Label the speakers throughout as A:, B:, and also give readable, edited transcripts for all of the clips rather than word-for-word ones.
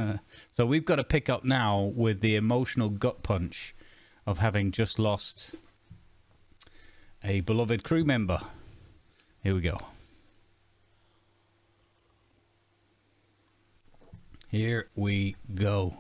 A: So we've got to pick up now with the emotional gut punch of having just lost a beloved crew member. Here we go. Here we go.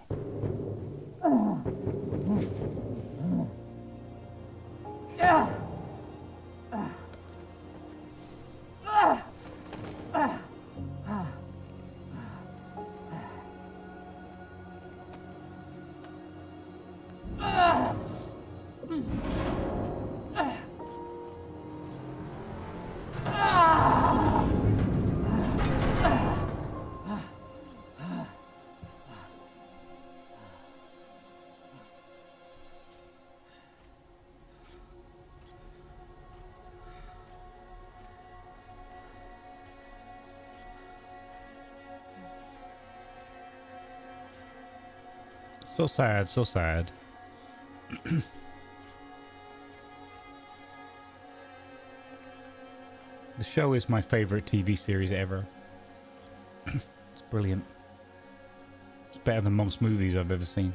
A: So sad, so sad. The show is my favorite TV series ever. It's brilliant. It's better than most movies I've ever seen.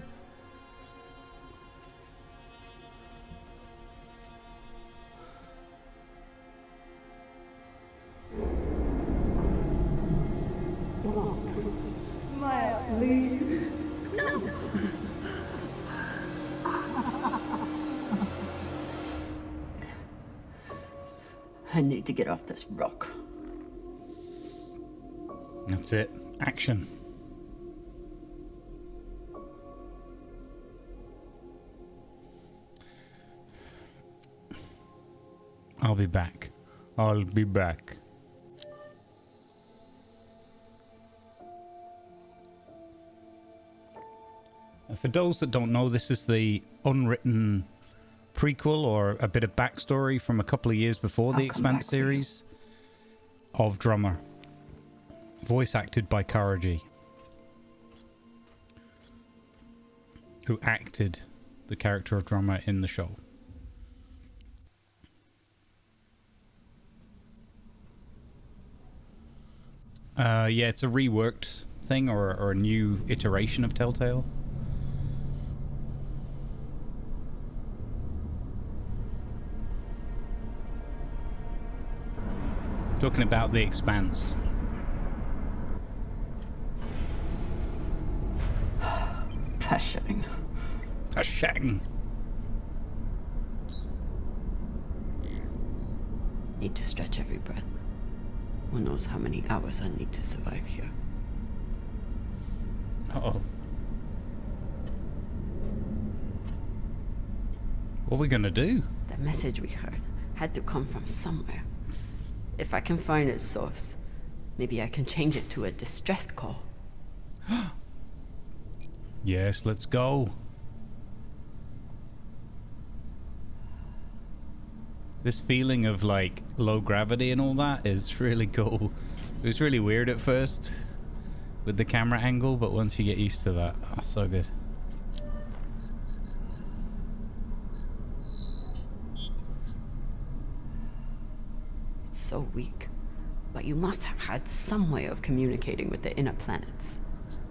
B: I need to get off this rock.
A: That's it. Action. I'll be back. I'll be back. For those that don't know, this is the unwritten prequel or a bit of backstory from a couple of years before the Expanse series of Drummer, voice acted by Karaji, who acted the character of Drummer in the show. Yeah, it's a reworked thing or a new iteration of Telltale. Talking about the Expanse.
B: Pashang.
A: Pashang.
B: Need to stretch every breath. Who knows how many hours I need to survive here.
A: Uh-oh. What are we gonna do?
B: The message we heard had to come from somewhere. If I can find its source, maybe I can change it to a distress call.
A: Yes, let's go. This feeling of like low gravity and all that is really cool. It was really weird at first with the camera angle, but once you get used to that, oh, so good.
B: So weak, but you must have had some way of communicating with the inner planets.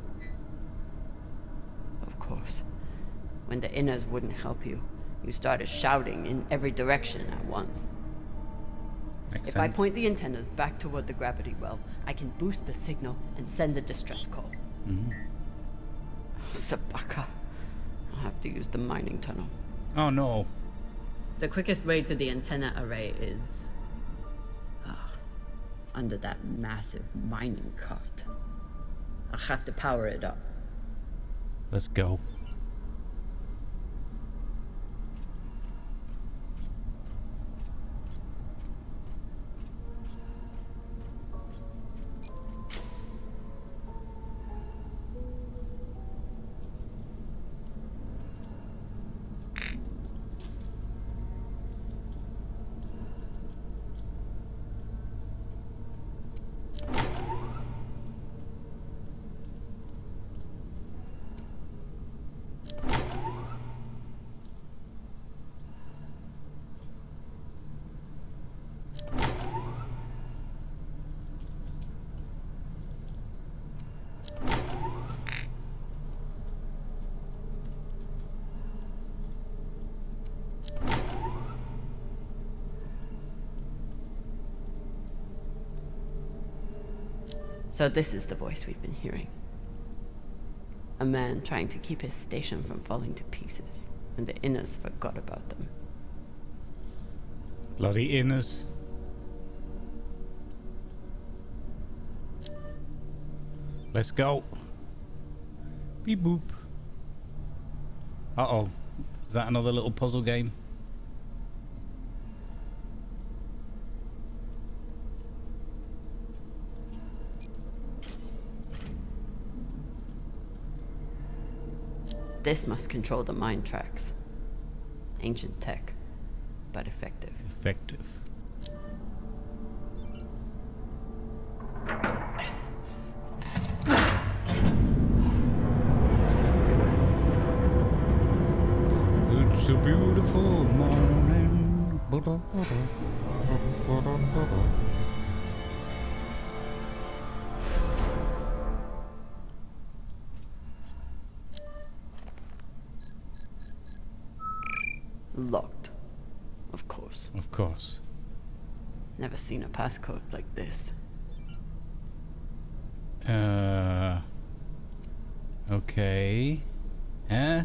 B: Of course, when the inners wouldn't help you, you started shouting in every direction at once.
A: Makes
B: If
A: sense.
B: I point the antennas back toward the gravity well, I can boost the signal and send a distress call.
A: Mm-hmm.
B: Oh, Sabaka. I'll have to use the mining tunnel.
A: Oh no.
B: The quickest way to the antenna array is under that massive mining cart. I'll have to power it up.
A: Let's go.
B: So this is the voice we've been hearing. A man trying to keep his station from falling to pieces, and the inners forgot about them.
A: Bloody inners. Let's go. Beep boop. Uh-oh. Is that another little puzzle game?
B: This must control the mine tracks. Ancient tech, but effective.
A: Effective. It's a beautiful morning.
B: Locked. Of course.
A: Of course.
B: Never seen a passcode like this.
A: Okay. Huh?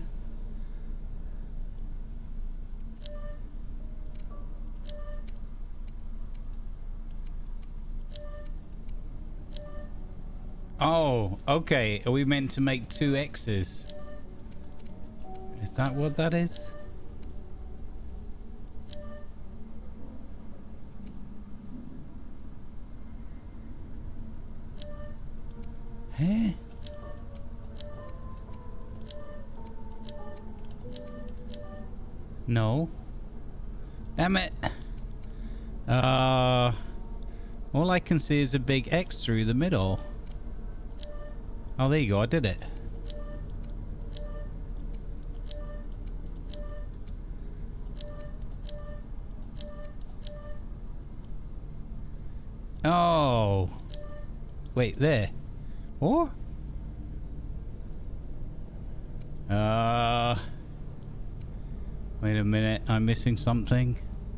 A: Oh, okay. Are we meant to make 2 X's? Is that what that is? Huh? No. Damn it. All I can see is a big X through the middle. Oh, there you go. I did it. Oh. Wait, there. Or? Wait a minute. I'm missing something.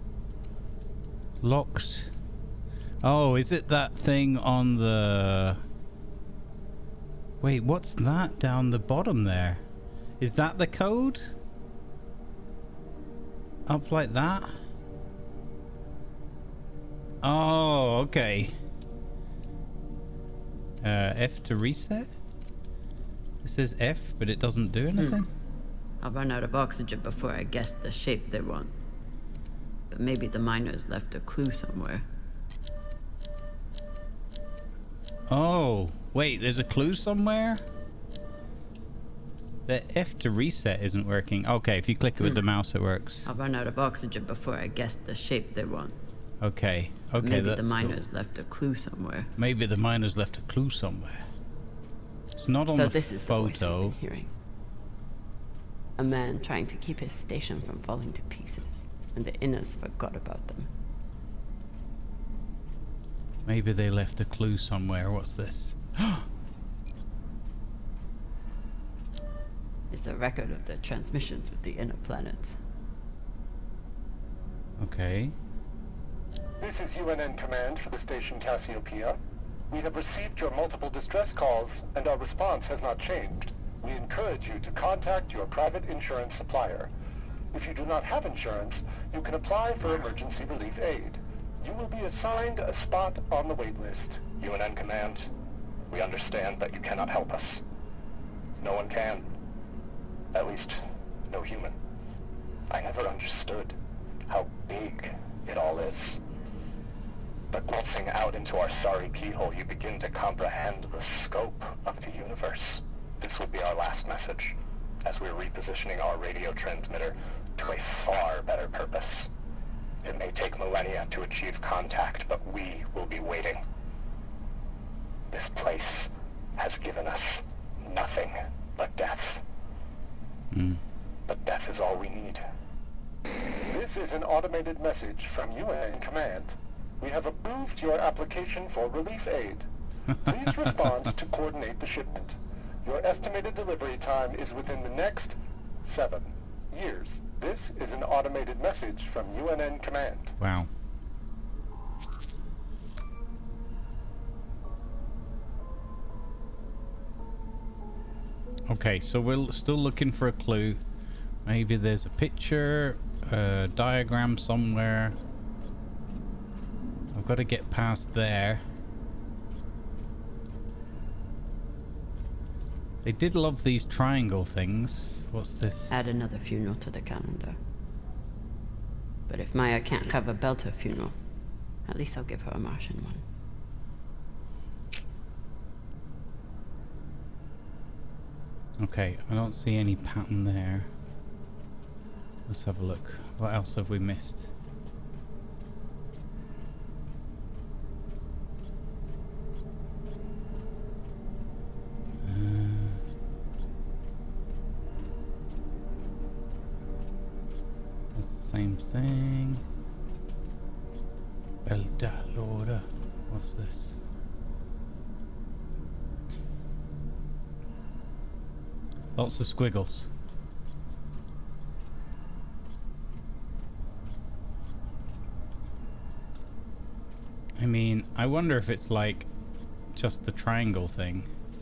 A: Locked. Oh, is it that thing on the... Wait, what's that down the bottom there? Is that the code? Up like that? Oh, okay. F to reset? It says F, but it doesn't do anything?
B: I'll run out of oxygen before I guess the shape they want. But maybe the miners left a clue somewhere.
A: Oh, wait, there's a clue somewhere? The F to reset isn't working. Okay, if you click it with the mouse, it works.
B: I'll run out of oxygen before I guess the shape they want.
A: Okay, okay,
B: Maybe
A: that's
B: the miners
A: cool.
B: left a clue somewhere.
A: Maybe the miners left a clue somewhere. It's not on
B: So
A: the
B: this is the voice
A: photo.
B: we've been hearing. A man trying to keep his station from falling to pieces, and the inners forgot about them.
A: Maybe they left a clue somewhere. What's this?
B: It's a record of the transmissions with the inner planets.
A: Okay.
C: This is UNN Command for the station Cassiopeia. We have received your multiple distress calls, and our response has not changed. We encourage you to contact your private insurance supplier. If you do not have insurance, you can apply for emergency relief aid. You will be assigned a spot on the wait list.
D: UNN Command, we understand that you cannot help us. No one can. At least, no human. I never understood how big it all is. But glancing out into our sorry keyhole, you begin to comprehend the scope of the universe. This will be our last message, as we're repositioning our radio transmitter to a far better purpose. It may take millennia to achieve contact, but we will be waiting. This place has given us nothing but death. But death is all we need.
C: This is an automated message from UNN Command. We have approved your application for relief aid. Please respond to coordinate the shipment. Your estimated delivery time is within the next 7 years. This is an automated message from UNN Command.
A: Wow. Okay, so we're still looking for a clue. Maybe there's a picture, a diagram somewhere. I've got to get past there. They did love these triangle things. What's this?
B: Add another funeral to the calendar. But if Maya can't have a Belter funeral, at least I'll give her a Martian one.
A: Okay, I don't see any pattern there. Let's have a look. What else have we missed? It's the same thing. Belda Lorda. What's this? Lots of squiggles. I mean, I wonder if it's like just the triangle thing.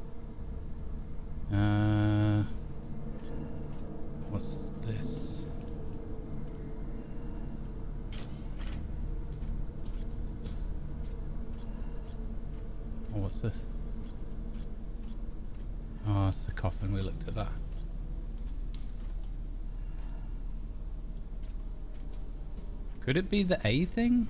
A: What's this? Oh, what's this? Oh, it's the coffin. We looked at that. Could it be the A thing?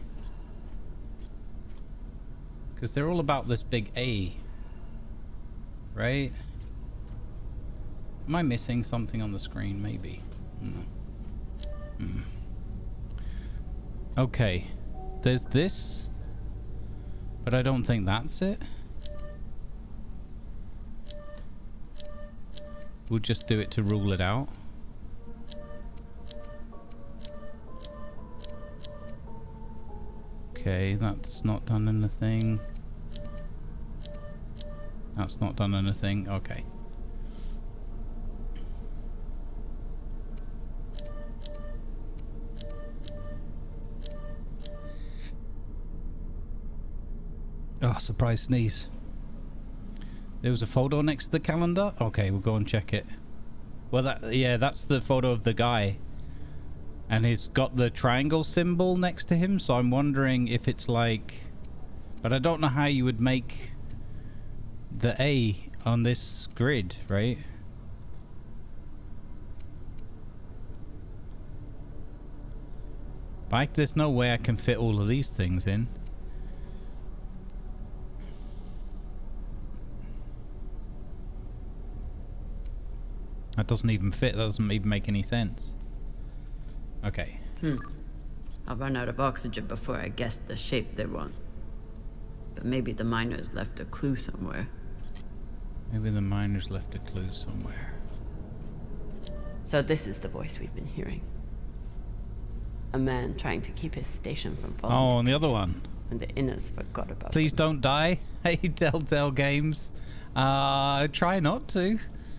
A: Because they're all about this big A. Right? Am I missing something on the screen? Maybe. No. Okay. There's this. But I don't think that's it. We'll just do it to rule it out. Okay, that's not done anything. That's not done anything. Okay. Oh, surprise sneeze. There was a photo next to the calendar? Okay, we'll go and check it. Well, yeah, that's the photo of the guy. And he's got the triangle symbol next to him, so I'm wondering if it's like... But I don't know how you would make the A on this grid, right? Like, there's no way I can fit all of these things in. That doesn't even fit. That doesn't even make any sense. Okay.
B: I'll run out of oxygen before I guess the shape they want. But maybe the miners left a clue somewhere.
A: Maybe the miners left a clue somewhere.
B: So this is the voice we've been hearing. A man trying to keep his station from falling.
A: Oh,
B: to
A: and the other
B: pieces,
A: one.
B: And the inners forgot about
A: Please
B: them.
A: don't die. Hey, Telltale Games. Try not to.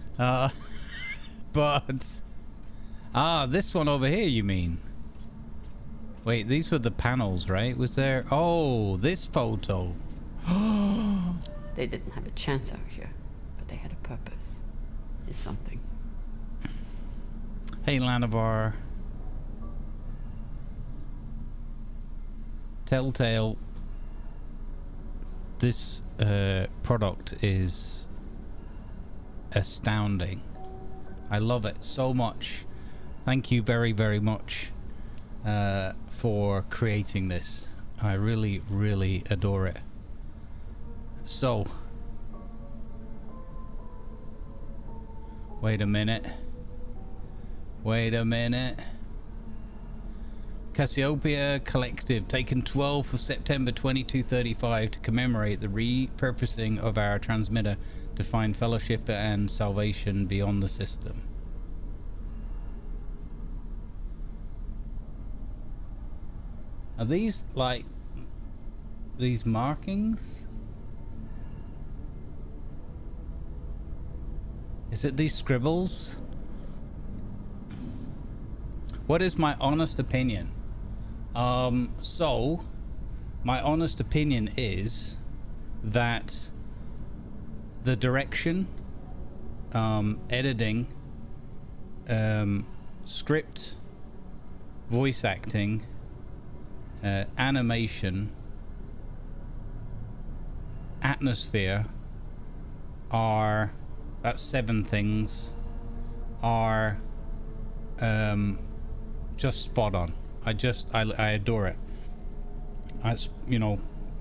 A: But... this one over here, you mean? Wait, these were the panels, right? Was there... Oh, this photo.
B: They didn't have a chance out here, but they had a purpose. Is something.
A: Hey, Lanavar. Telltale. This product is astounding. I love it so much. Thank you very, very much for creating this. I really, really adore it. So, wait a minute. Wait a minute. Cassiopeia Collective, taken 12th of September 2235 to commemorate the repurposing of our transmitter to find fellowship and salvation beyond the system. Are these like these markings? Is it these scribbles? What is my honest opinion? So my honest opinion is that the direction editing, script, voice acting, animation, atmosphere are, that's 7 things, are just spot on. I adore it. It's, you know,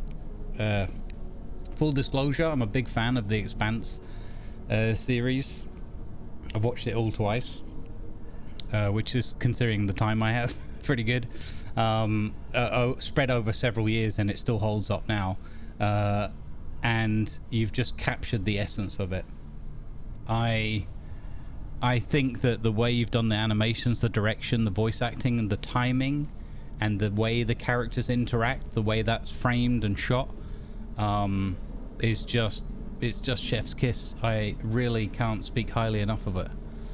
A: full disclosure, I'm a big fan of the Expanse series. I've watched it all twice, which is, considering the time I have, pretty good. Spread over several years, and it still holds up now. And you've just captured the essence of it. I think that the way you've done the animations, the direction, the voice acting, and the timing, and the way the characters interact, the way that's framed and shot, is just, it's just chef's kiss. I really can't speak highly enough of it.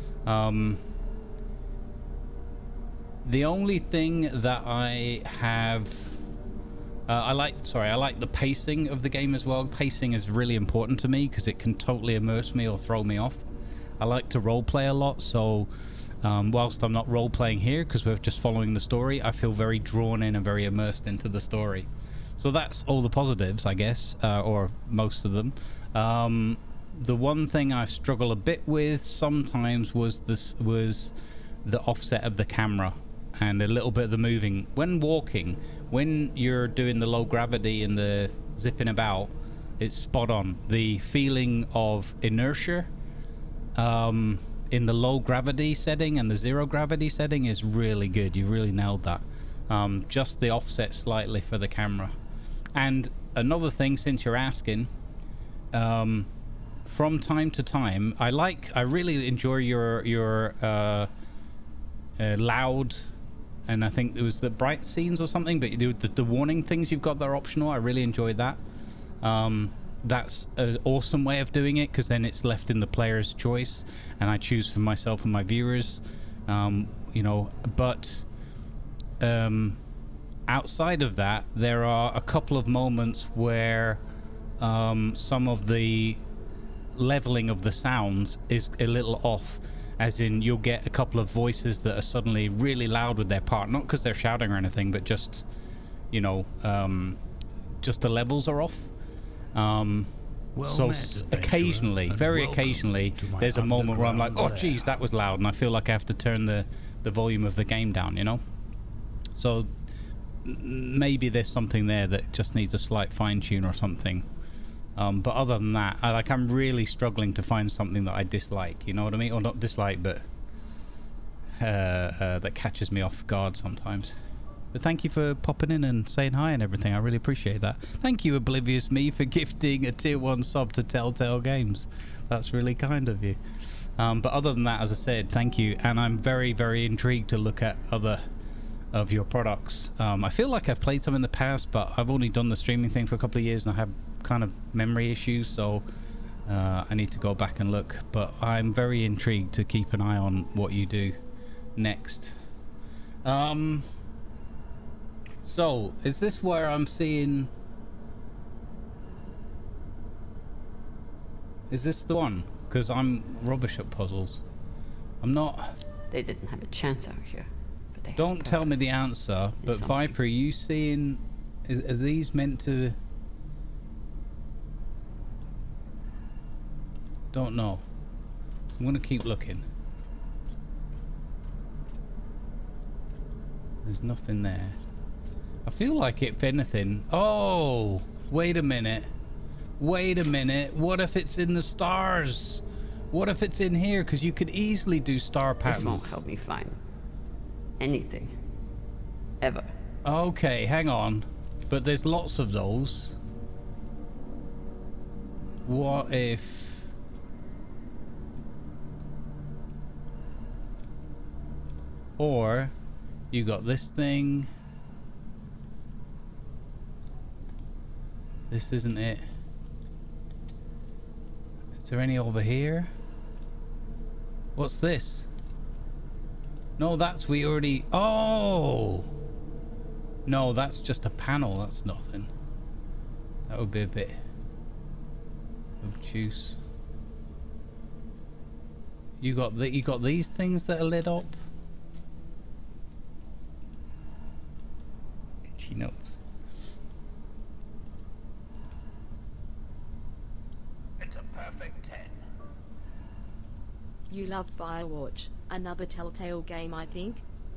A: The only thing that I have, I like the pacing of the game as well. Pacing is really important to me because it can totally immerse me or throw me off. I like to roleplay a lot, so whilst I'm not roleplaying here because we're just following the story, I feel very drawn in and very immersed into the story. So that's all the positives, I guess, or most of them. The one thing I struggle a bit with sometimes was the offset of the camera and a little bit of the moving. When walking, when you're doing the low gravity and the zipping about, it's spot on. The feeling of inertia in the low gravity setting and the 0 gravity setting is really good. You really nailed that. Just the offset slightly for the camera. And another thing, since you're asking, from time to time, I really enjoy your loud, and I think it was the bright scenes or something, but the warning things you've got that are optional, I really enjoyed that. That's an awesome way of doing it, because then it's left in the player's choice and I choose for myself and my viewers, you know. But outside of that, there are a couple of moments where some of the leveling of the sounds is a little off, as in you'll get a couple of voices that are suddenly really loud with their part, not because they're shouting or anything, but just, you know, just the levels are off. So occasionally, very occasionally, there's a moment where I'm like, oh geez, that was loud, and I feel like I have to turn the volume of the game down, you know. So maybe there's something there that just needs a slight fine-tune or something. But other than that, I'm really struggling to find something that I dislike, you know what I mean? Or not dislike, but that catches me off guard sometimes. But thank you for popping in and saying hi and everything. I really appreciate that. Thank you, Oblivious Me, for gifting a tier 1 sub to Telltale Games. That's really kind of you. But other than that, as I said, thank you. And I'm very, very intrigued to look at other of your products. I feel like I've played some in the past, but I've only done the streaming thing for a couple of years and I have kind of memory issues, so I need to go back and look. But I'm very intrigued to keep an eye on what you do next. So, is this where I'm seeing... Is this the one? Because I'm rubbish at puzzles. I'm not...
B: They didn't have a chance out here. But they
A: Don't tell me the answer, but Viper, are you seeing... Are these meant to... Don't know. I'm going to keep looking. There's nothing there. I feel like, if anything... Oh! Wait a minute. Wait a minute. What if it's in the stars? What if it's in here? Because you could easily do star patterns.
B: This won't help me find anything. Ever.
A: Okay, hang on. But there's lots of those. What if... Or you got this thing. This isn't it. Is there any over here? What's this? No, that's we already... Oh! No, that's just a panel. That's nothing. That would be a bit obtuse. You got these things that are lit up. Itchy notes.
E: It's a perfect 10.
F: You love Firewatch, another Telltale game, I think.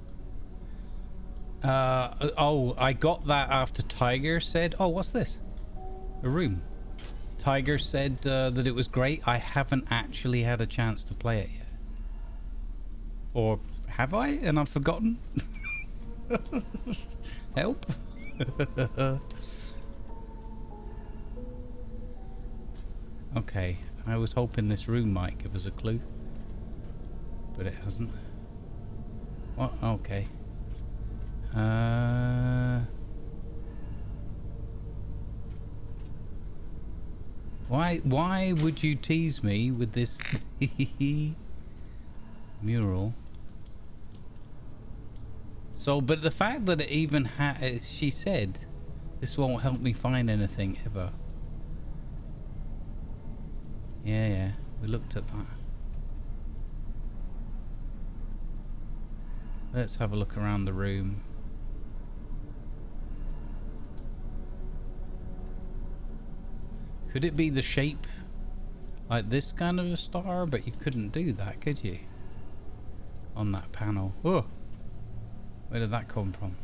A: Oh, I got that after Tiger said, oh, what's this? A room. Tiger said that it was great. I haven't actually had a chance to play it yet. Or have I? And I've forgotten? Help. Okay, I was hoping this room might give us a clue. But it hasn't. What? Okay. Why would you tease me with this mural? So, but the fact that it even she said, this won't help me find anything ever. Yeah, we looked at that. Let's have a look around the room. Could it be the shape like this kind of a star? But you couldn't do that, could you? On that panel. Oh, where did that come from?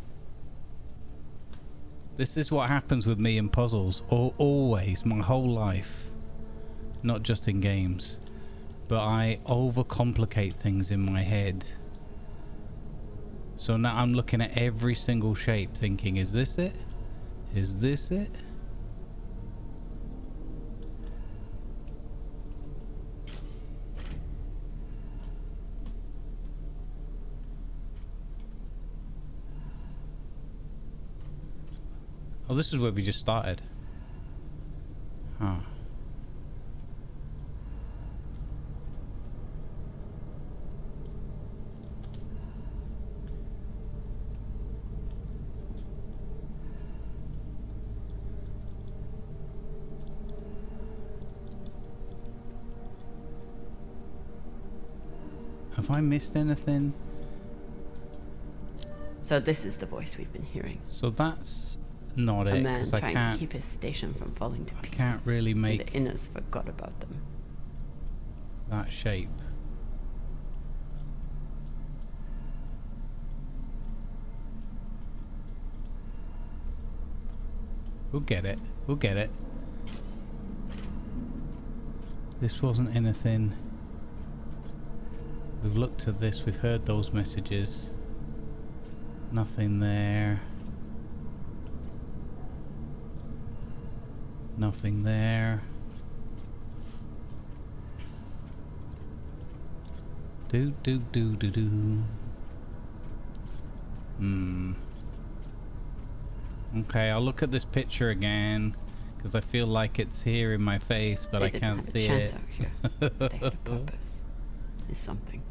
A: This is what happens with me in puzzles. Always, my whole life. Not just in games. But I overcomplicate things in my head. So now I'm looking at every single shape thinking, is this it? Is this it? Oh, this is where we just started. Huh. Have I missed anything?
B: So this is the voice we've been hearing.
A: So that's not
B: A
A: it,
B: man
A: because I
B: trying
A: can't.
B: to keep his station from falling to pieces.
A: Can't really
B: and
A: make
B: the inners forgot about them.
A: that shape. We'll get it. We'll get it. This wasn't anything. We've looked at this. We've heard those messages. Nothing there. Nothing there. Do do do do do. Okay, I'll look at this picture again because I feel like it's here in my face, but I can't see it.
B: They had a purpose. Is something.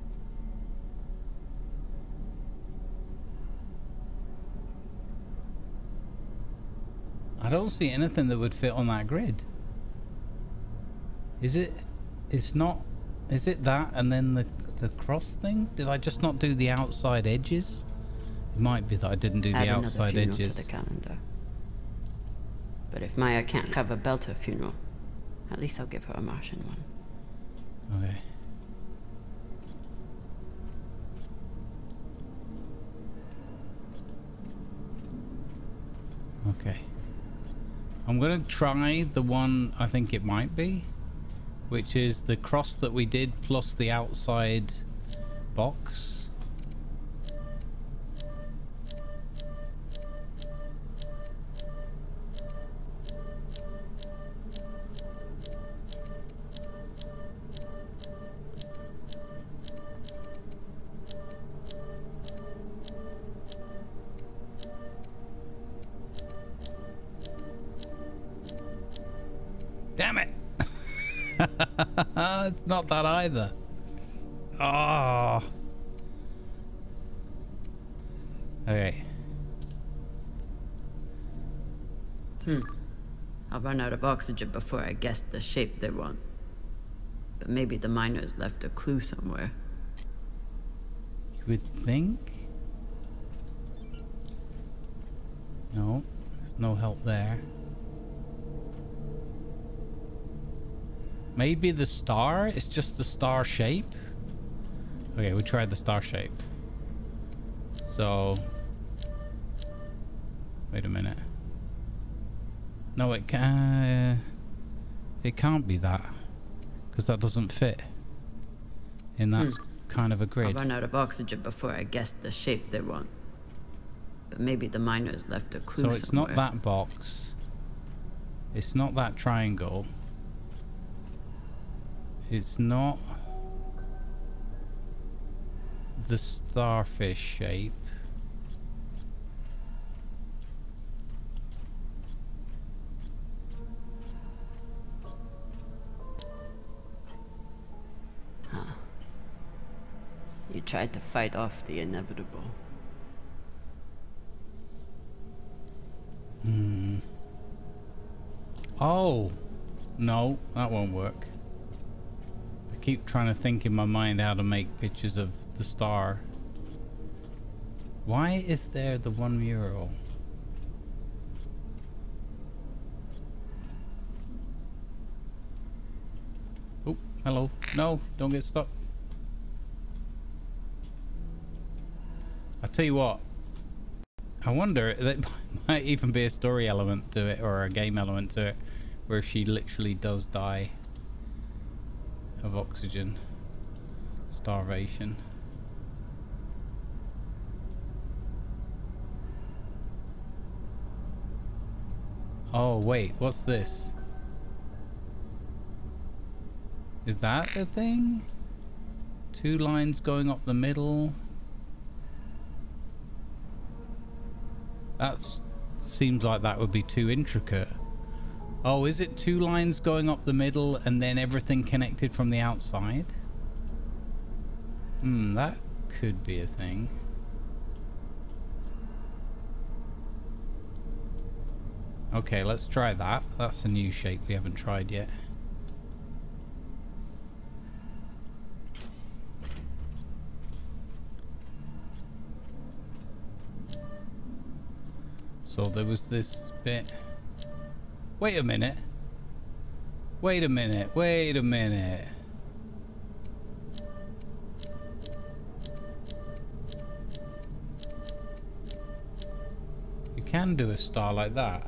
A: I don't see anything that would fit on that grid. Is it? It's not. Is it that and then the cross thing? Did I just not do the outside edges? It might be that I didn't do the outside edges.
B: To the calendar. But if Maya can't have a Belter funeral, at least I'll give her a Martian one.
A: Okay. Okay. I'm gonna try the one I think it might be, which is the cross that we did plus the outside box. Damn it! It's not that either. Oh. Okay.
B: I'll run out of oxygen before I guess the shape they want. But maybe the miners left a clue somewhere.
A: You would think? No, there's no help there. Maybe the star? It's just the star shape? Okay, we tried the star shape. So... Wait a minute. No, it can't be that. Because that doesn't fit. And that's kind of a grid.
B: I'll run out of oxygen before I guess the shape they want. But maybe the miners left a clue somewhere.
A: So it's not that box. It's not that triangle. It's not the starfish shape.
B: Huh. You tried to fight off the inevitable.
A: Oh, no, that won't work. I keep trying to think in my mind how to make pictures of the star. Why is there the one mural? Oh, hello. No, don't get stuck. I tell you what. I wonder, there might even be a story element to it, or a game element to it, where she literally does die of oxygen starvation. Oh wait, what's this? Is that the thing? 2 lines going up the middle. That seems like that would be too intricate. Oh, is it 2 lines going up the middle and then everything connected from the outside? That could be a thing. Okay, let's try that. That's a new shape we haven't tried yet. So there was this bit. Wait a minute. Wait a minute. Wait a minute. You can do a star like that.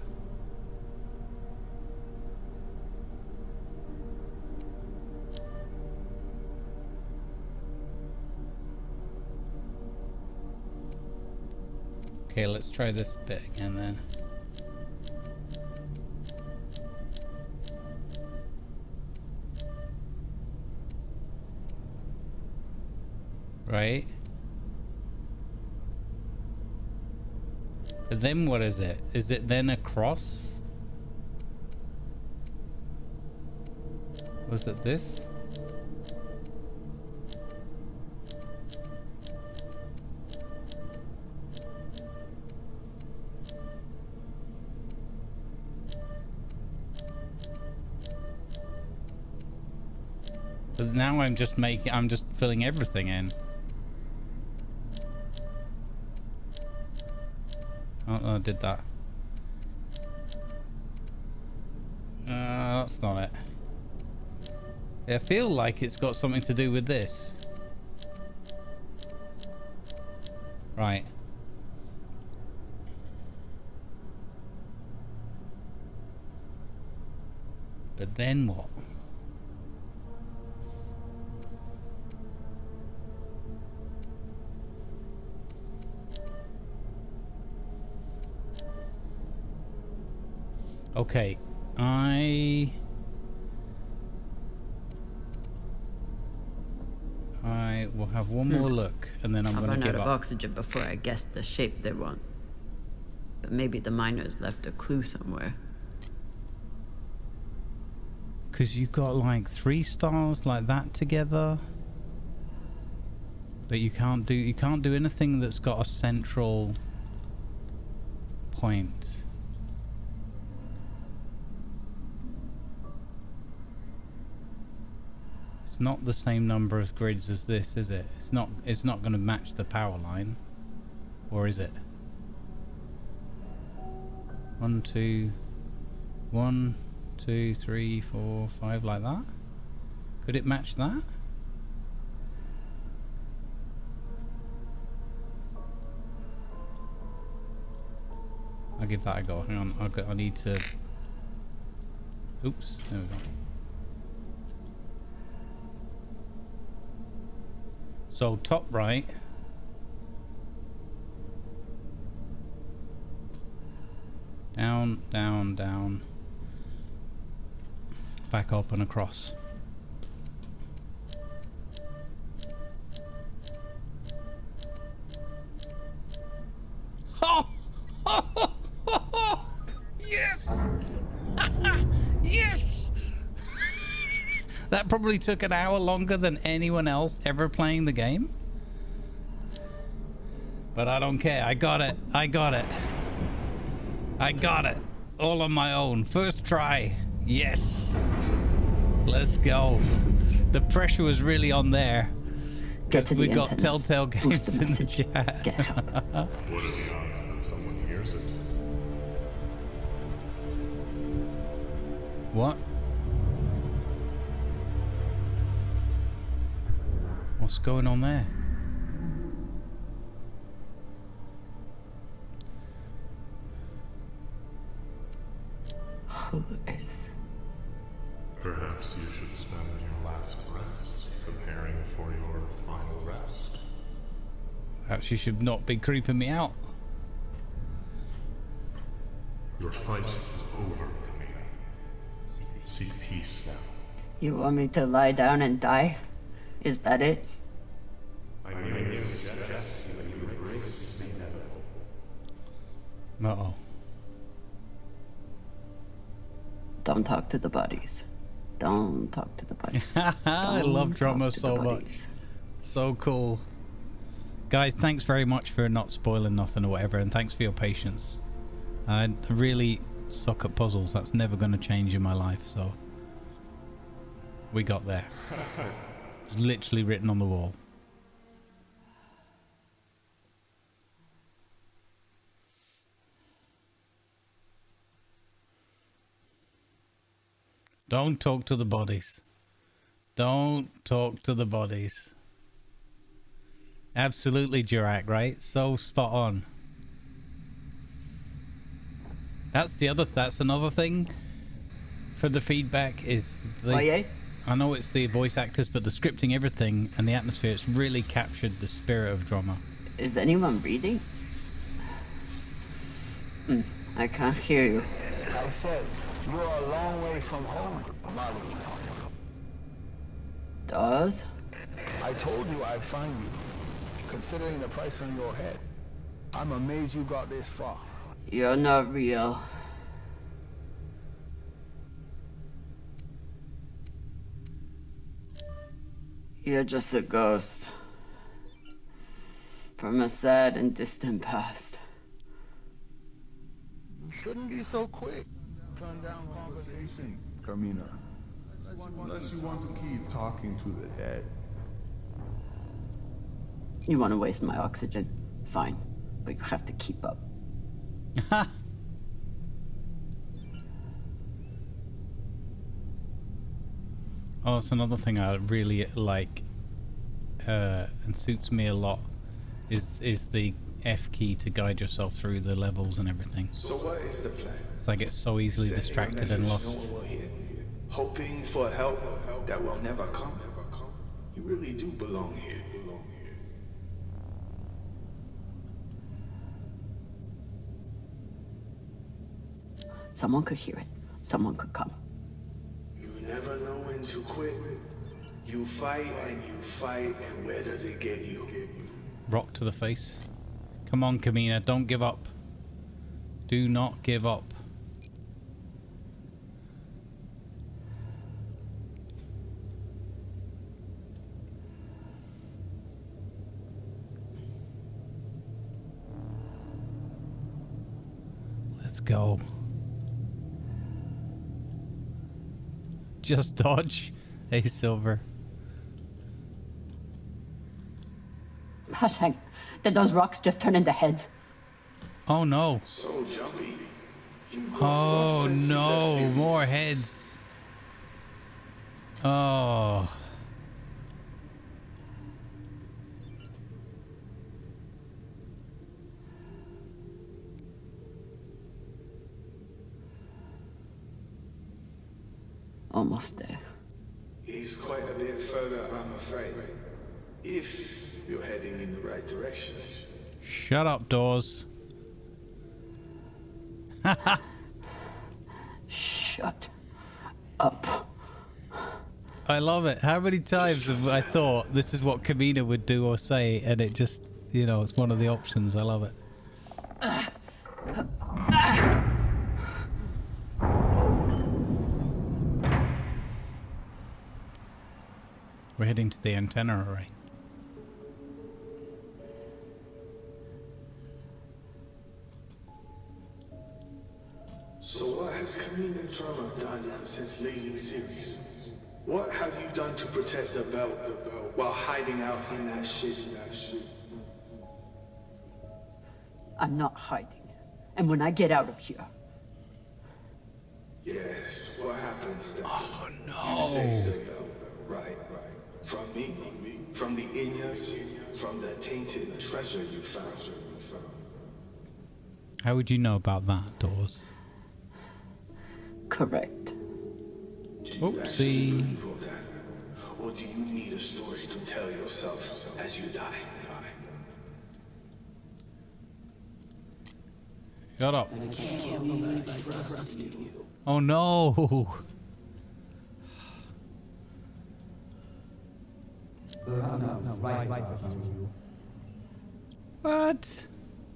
A: Okay, let's try this bit again then. Right? But then what is it? Is it then a cross? Was it this? But now I'm just filling everything in. Oh, I did that. That's not it. I feel like it's got something to do with this. Right. But then what? Okay, I will have one more look, and then I'm going to give up.
B: I'll run out of oxygen before I guess the shape they want. But maybe the miners left a clue somewhere.
A: Because you've got like 3 stars like that together, but you can't do anything that's got a central point. It's not the same number of grids as this, is it? It's not going to match the power line. Or is it? 1, 2, 1, 2, 3, 4, 5, like that? Could it match that? I'll give that a go. Hang on, I need to... Oops, there we go. So, top right. Down, down, down. Back up and across. Oh! Yes! Yes! That probably took an hour longer than anyone else ever playing the game. But I don't care. I got it. I got it. I got it. All on my own. First try. Yes. Let's go. The pressure was really on there. Because we got Telltale Games in the chat.
G: Get help. What are the odds that someone hears it?
A: What? What's going on there?
B: Who is?
G: Perhaps you should spend your last rest preparing for your final rest.
A: Perhaps you should not be creeping me out.
G: Your fight is over, Camina. Seek peace now.
B: You want me to lie down and die? Is that it?
G: I merely suggest you embrace the inevitable.
A: Uh-oh.
B: Don't talk to the bodies. Don't talk to the bodies.
A: I love drama so much. So cool. Guys, thanks very much for not spoiling nothing or whatever, and thanks for your patience. I really suck at puzzles. That's never going to change in my life, so we got there. It's literally written on the wall. Don't talk to the bodies. Don't talk to the bodies. Absolutely, Jurak, right? So spot on. That's another thing for the feedback is I know it's the voice actors, but the scripting, everything, and the atmosphere, it's really captured the spirit of drama.
B: Is anyone reading? I can't hear you.
H: I said, you are a long way from home, Molly.
B: Does?
H: I told you I'd find you, considering the price on your head. I'm amazed you got this far.
B: You're not real. You're just a ghost from a sad and distant past.
H: You shouldn't be so quick. Turn down conversation,
I: Camina. Unless you want to keep talking to the dead.
B: You want to waste my oxygen? Fine, but you have to keep up.
A: Oh, it's another thing I really like and suits me a lot is the F key to guide yourself through the levels and everything.
J: So what is the plan?
A: So I get so easily distracted and lost.
J: Hoping for help that will never come. You really do belong here.
B: Someone could hear it. Someone could come.
J: You never know when to quit. You fight and you fight, and where does it get you?
A: Rock to the face. Come on, Camina, don't give up. Do not give up. Let's go. Just dodge. Hey, Silver.
B: Hush, Hank. Did those rocks just turn into heads?
A: Oh no.
J: So jumpy.
A: Oh no, more heads. Oh.
B: Almost there.
J: He's quite a bit further, I'm afraid. If you're heading in the right direction.
A: Shut up, Dawes.
B: Shut up.
A: I love it. How many times have I thought this is what Camina would do or say, and it just, you know, it's one of the options. I love it. We're heading to the antenna array.
J: So what has Camina Drummer done since leaving series? What have you done to protect the belt while hiding out in that shit?
B: I'm not hiding. And when I get out of here...
J: Yes, what happens then?
A: Oh
J: You
A: no.
J: saved the belt, right. From me, from the Inyas, from the tainted treasure you found.
A: How would you know about that, Dawes?
B: Correct.
J: Do you actually
A: Oopsie.
J: believe all that? Or do you need a story to tell yourself as you die?
A: Shut up. Oh no. What?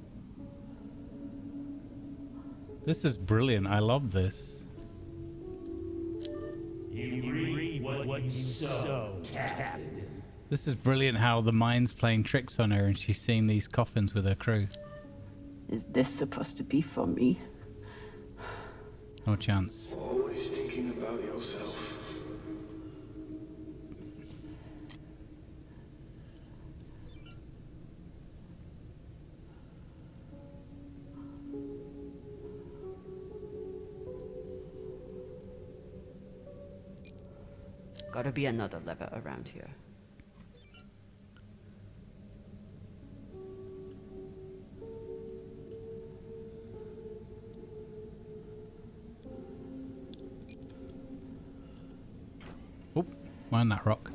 A: This is brilliant. I love this.
E: You reap what you sow, Captain.
A: This is brilliant how the mind's playing tricks on her and she's seeing these coffins with her crew.
B: Is this supposed to be for me?
A: No chance.
J: Always thinking about yourself.
B: Gotta be another lever around here.
A: Oh, mind that rock.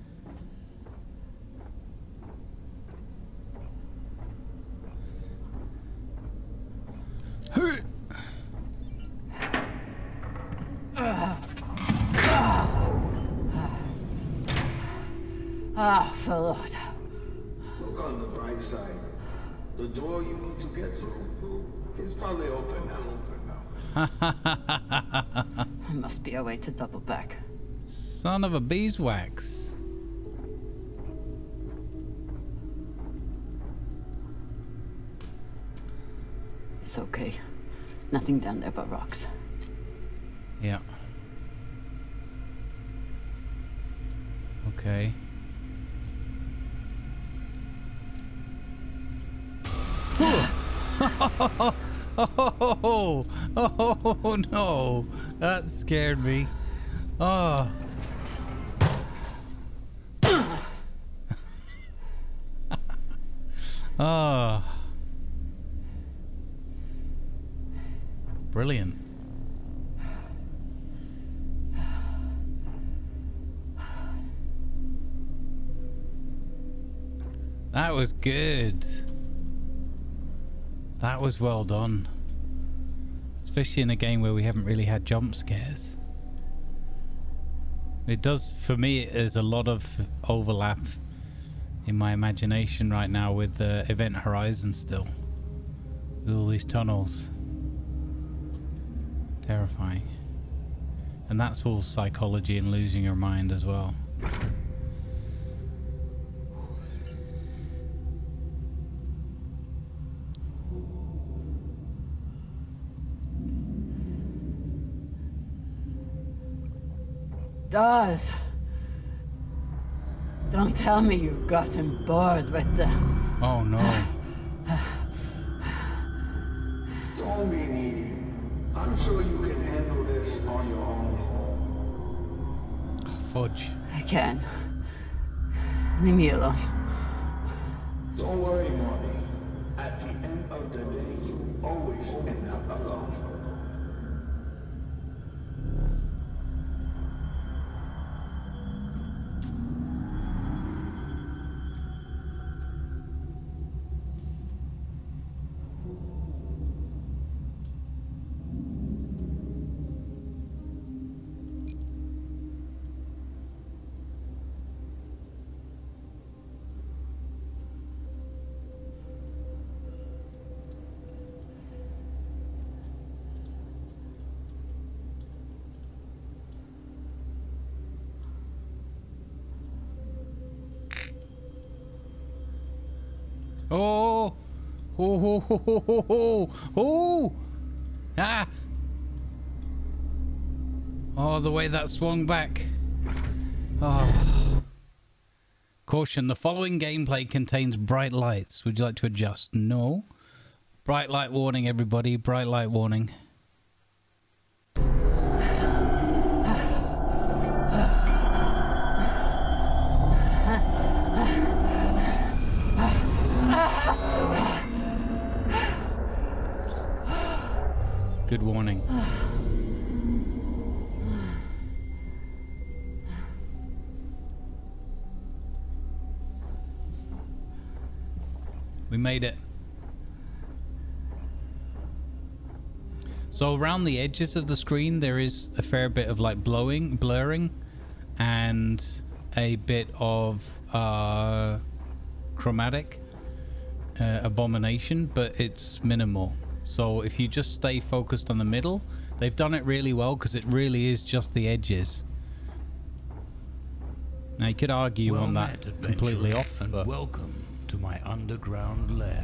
B: Ah, for Lord.
J: Look on the bright side. The door you need to get through is probably open now.
B: There must be a way to double back.
A: Son of a beeswax.
B: It's okay. Nothing down there but rocks.
A: Yeah. Okay. Oh no, that scared me. Oh. Oh. Brilliant. That was good. That was well done. Especially in a game where we haven't really had jump scares. It does, for me, there's a lot of overlap in my imagination right now with Event Horizon still. With all these tunnels. Terrifying. And that's all psychology and losing your mind as well.
B: Does. Don't tell me you've gotten bored with the...
A: Oh no.
J: Don't be needy. I'm sure you can handle this on your own.
A: Fudge.
B: I can. Leave me alone.
J: Don't worry, Molly. At the end of the day, you always end up alone.
A: Oh! Oh! Oh! Oh! Oh! Oh! Oh! Ah! Oh, the way that swung back. Oh. Caution, the following gameplay contains bright lights. Would you like to adjust? No. Bright light warning, everybody. Bright light warning. Good warning. We made it. So around the edges of the screen there is a fair bit of like blurring and a bit of chromatic abomination, but it's minimal. So if you just stay focused on the middle, they've done it really well because it really is just the edges. Now you could argue on that completely off,
E: and
A: but
E: welcome to my underground lair.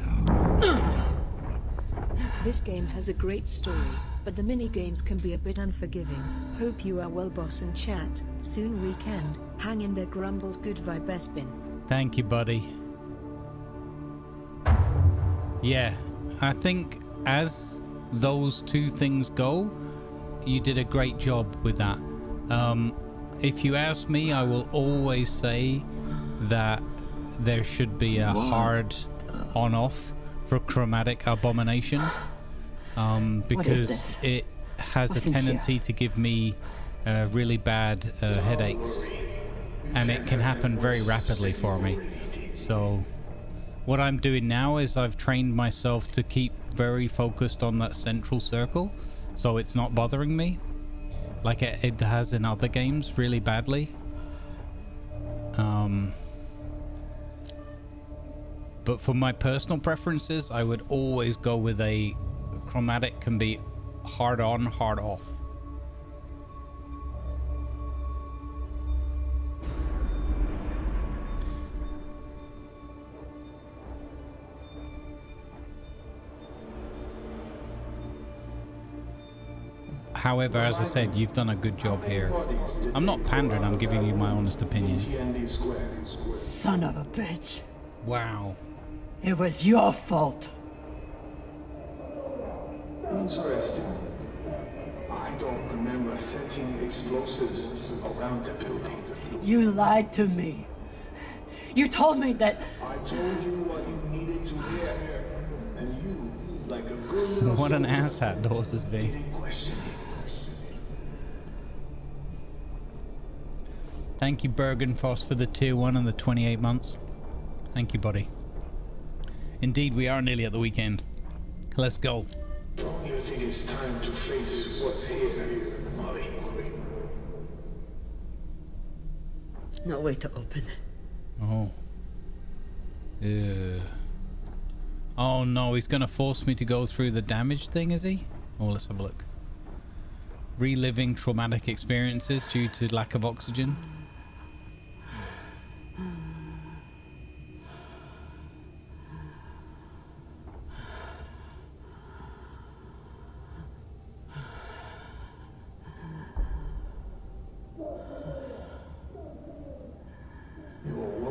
K: This game has a great story, but the mini-games can be a bit unforgiving. Hope you are well, boss and chat. Soon weekend. Hang in there, Grumbles. Good vibe, Bespin.
A: thank you, buddy. Yeah, I think as those two things go, you did a great job with that. If you ask me, I will always say that there should be a hard on-off for chromatic abomination, because it has a tendency to give me really bad headaches, and it can happen very rapidly for me. So what I'm doing now is I've trained myself to keep very focused on that central circle, so it's not bothering me like it has in other games really badly. But for my personal preferences, I would always go with a chromatic can be hard on, hard off. However, as I said, you've done a good job here. I'm not pandering, I'm giving you my honest opinion.
B: Son of a bitch.
A: Wow.
B: It was your fault.
J: Interesting. I don't remember setting explosives around the building.
B: You lied to me. You told me that...
J: I told you what you needed to hear. And you, like a good little
A: What an asshat Dawes has been.
J: didn't question it.
A: Thank you, Bergenfoss, for the tier 1 and the 28 months. Thank you, buddy. Indeed, we are nearly at the weekend. Let's go.
J: You think it's time to face what's here, Molly?
B: No way to open it.
A: Oh. Oh no, he's gonna force me to go through the damage thing, is he? Oh, let's have a look. Reliving traumatic experiences due to lack of oxygen.
J: Your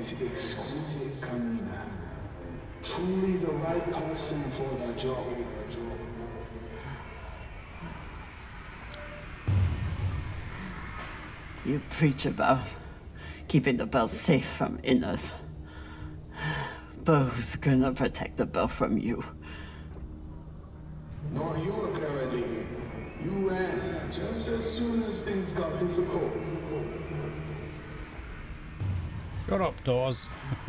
J: is exquisite, Camina. Truly the right person for the job.
B: You preach about keeping the bell safe from inners. But who's gonna protect the bell from you?
J: Nor you, apparently. You ran just as soon as things got difficult.
A: Shut up, Dawes.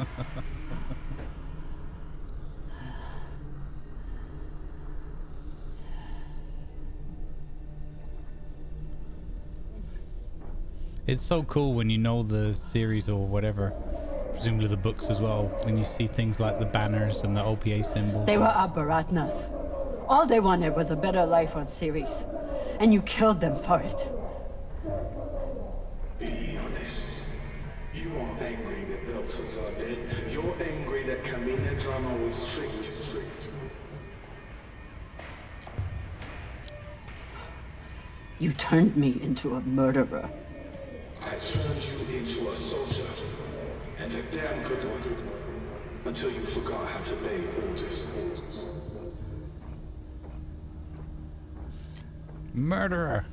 A: It's so cool when you know the series or whatever, presumably the books as well, when you see things like the banners and the OPA symbol.
B: They were Abaratnas. All they wanted was a better life on Ceres, and you killed them for it.
J: Be honest. You aren't angry that Belters are dead. You're angry that Camina Drummer was tricked.
B: You turned me into a murderer.
J: I turned you into a soldier, and a damn good one, until you forgot how to obey orders.
A: Murderer.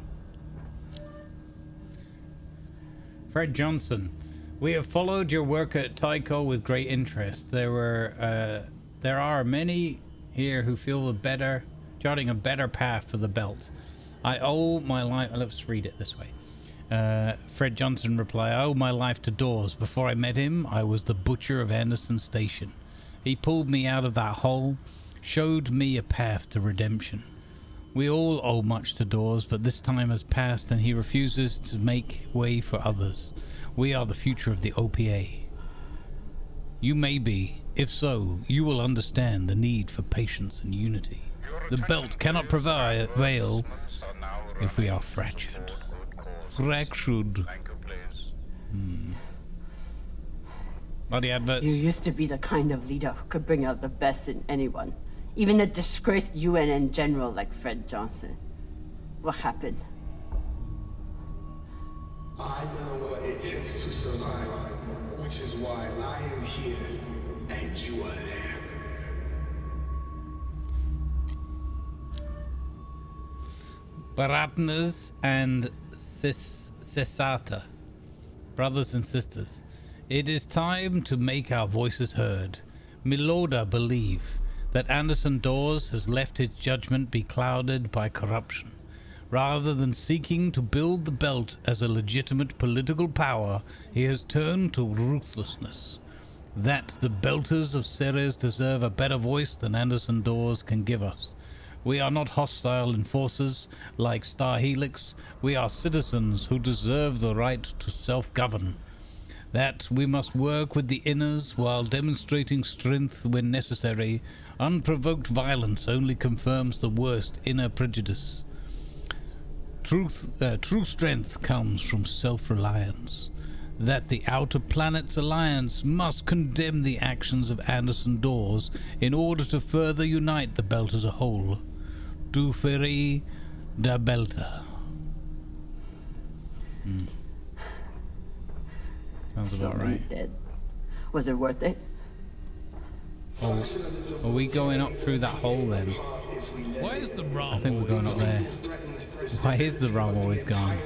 A: Fred Johnson, we have followed your work at Tycho with great interest. There are many here who feel charting a better path for the belt. I owe my life. Let's read it this way. Fred Johnson replied, I owe my life to Dawes. Before I met him, I was the butcher of Anderson Station. He pulled me out of that hole, showed me a path to redemption. We all owe much to Dawes, but this time has passed and he refuses to make way for others. We are the future of the OPA. You may be. If so, you will understand the need for patience and unity. The belt cannot prevail if we are fractured. Fractured. Are the adverts?
B: You used to be the kind of leader who could bring out the best in anyone. Even a disgraced UNN general like Fred Johnson. What happened?
J: I know what it takes to survive, which is why I am here, and you are there.
A: Baratnas and Cesata, brothers and sisters, it is time to make our voices heard. Miloda believe that Anderson Dawes has left his judgment be clouded by corruption. Rather than seeking to build the belt as a legitimate political power, he has turned to ruthlessness. That the belters of Ceres deserve a better voice than Anderson Dawes can give us. We are not hostile enforcers like Star Helix. We are citizens who deserve the right to self-govern. That we must work with the inners while demonstrating strength when necessary. Unprovoked violence only confirms the worst inner prejudice. True strength comes from self-reliance. That the Outer Planets Alliance must condemn the actions of Anderson Dawes in order to further unite the belt as a whole. Du Ferry da Belta. Sounds about right.
B: Dead. Was it worth it?
A: Oh, are we going up through that hole then?
E: Why is the ROM?
A: I think we're going up there. Why is the ROM always gone?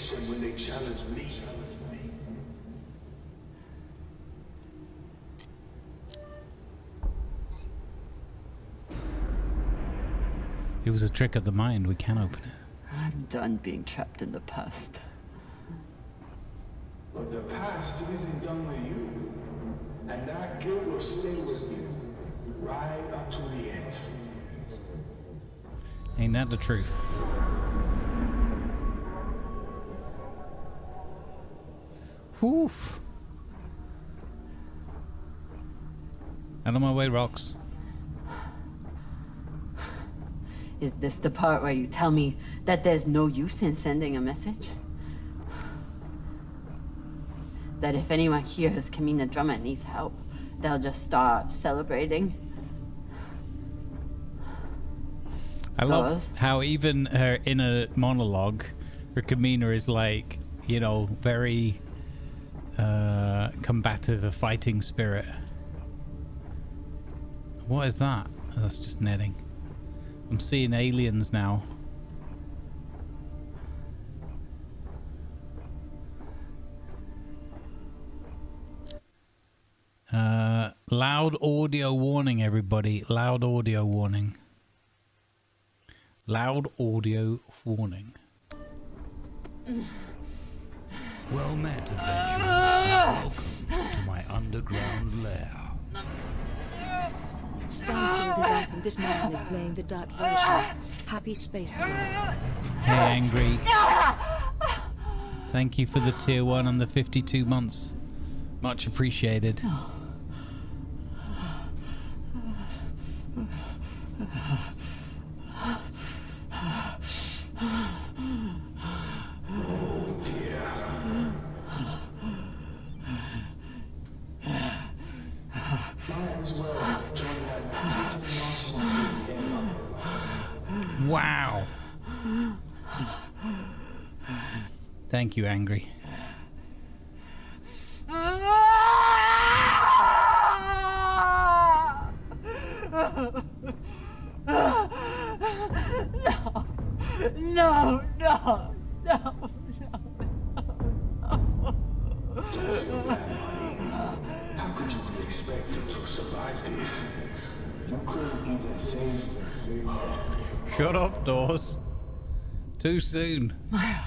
A: It was a trick of the mind. We can open it.
B: I'm done being trapped in the past.
J: But the past isn't done with you. And that guilt will stay with you. Right up to the end.
A: Ain't that the truth? Woof. Out of my way, rocks.
B: Is this the part where you tell me that there's no use in sending a message? That if anyone hears Camina Drummer needs help, they'll just start celebrating?
A: I love how even her inner monologue for Camina is like, you know, very combative a fighting spirit. What is that? Oh, that's just netting. I'm seeing aliens now. Loud audio warning, everybody. Loud audio warning. Loud audio warning.
E: Well met, adventurer. Welcome to my underground lair.
K: Stanfield is out and this man is playing the dark version. Happy Space Girl.
A: Hey, Angry. Thank you for the tier 1 and the 52 months. Much appreciated. Wow. Thank you, Angry.
B: No.
J: How could you be expected to survive this? You couldn't even save her.
A: Shut up, Dawes. Too soon.
B: Maya.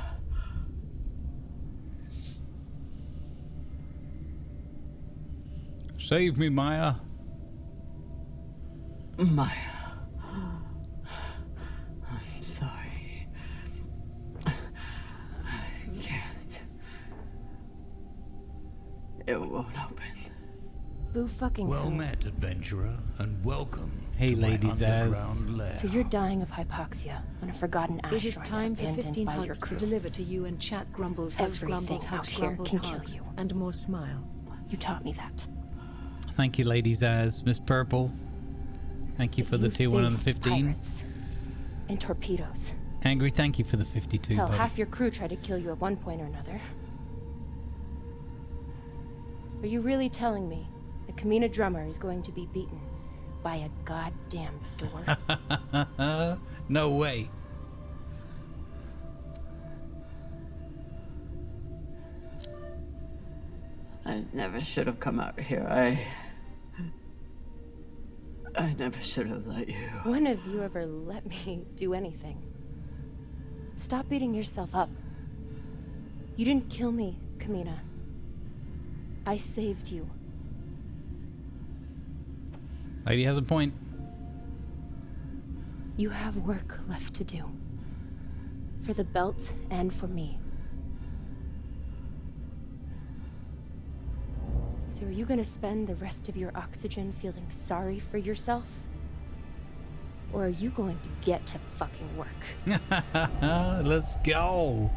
A: Save me, Maya.
B: Maya. I'm sorry. I can't. It won't open.
L: Boo fucking
E: Well met, adventurer, and welcome.
A: Hey,
E: to my
A: ladies
E: underground lair.
L: So you're dying of hypoxia on a forgotten asteroid.
K: It is time for 15
L: by your
K: hugs to
L: crew.
K: deliver to you and chat Grumbles hugs,
L: Everything
K: Grumbles
L: out
K: hugs,
L: here
K: Grumbles
L: can kill
K: hugs,
L: you.
K: and more smile.
L: You taught me that.
A: Thank you, ladies. As Miss Purple. Thank you for the tier 1 and the 15.
L: Pirates and torpedoes.
A: Angry, thank you for the 52.
L: Hell,
A: buddy.
L: half your crew tried to kill you at one point or another. Are you really telling me that Camina Drummer is going to be beaten by a goddamn door?
A: No way.
B: I never should have come out here. I never should have let you.
L: When have you ever let me do anything? Stop beating yourself up. You didn't kill me, Camina. I saved you.
A: Lady has a point.
L: You have work left to do. For the belt and for me. So are you gonna spend the rest of your oxygen feeling sorry for yourself? Or are you going to get to fucking work?
A: Let's go.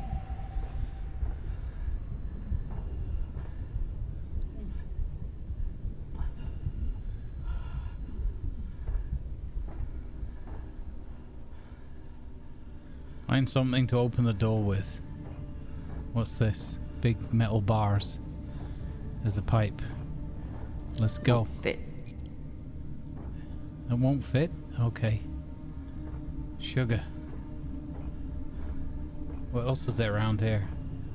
A: Find something to open the door with. What's this? Big metal bars. There's a pipe. Let's go.
B: Won't fit.
A: It won't fit? Okay. Sugar. What else is there around here?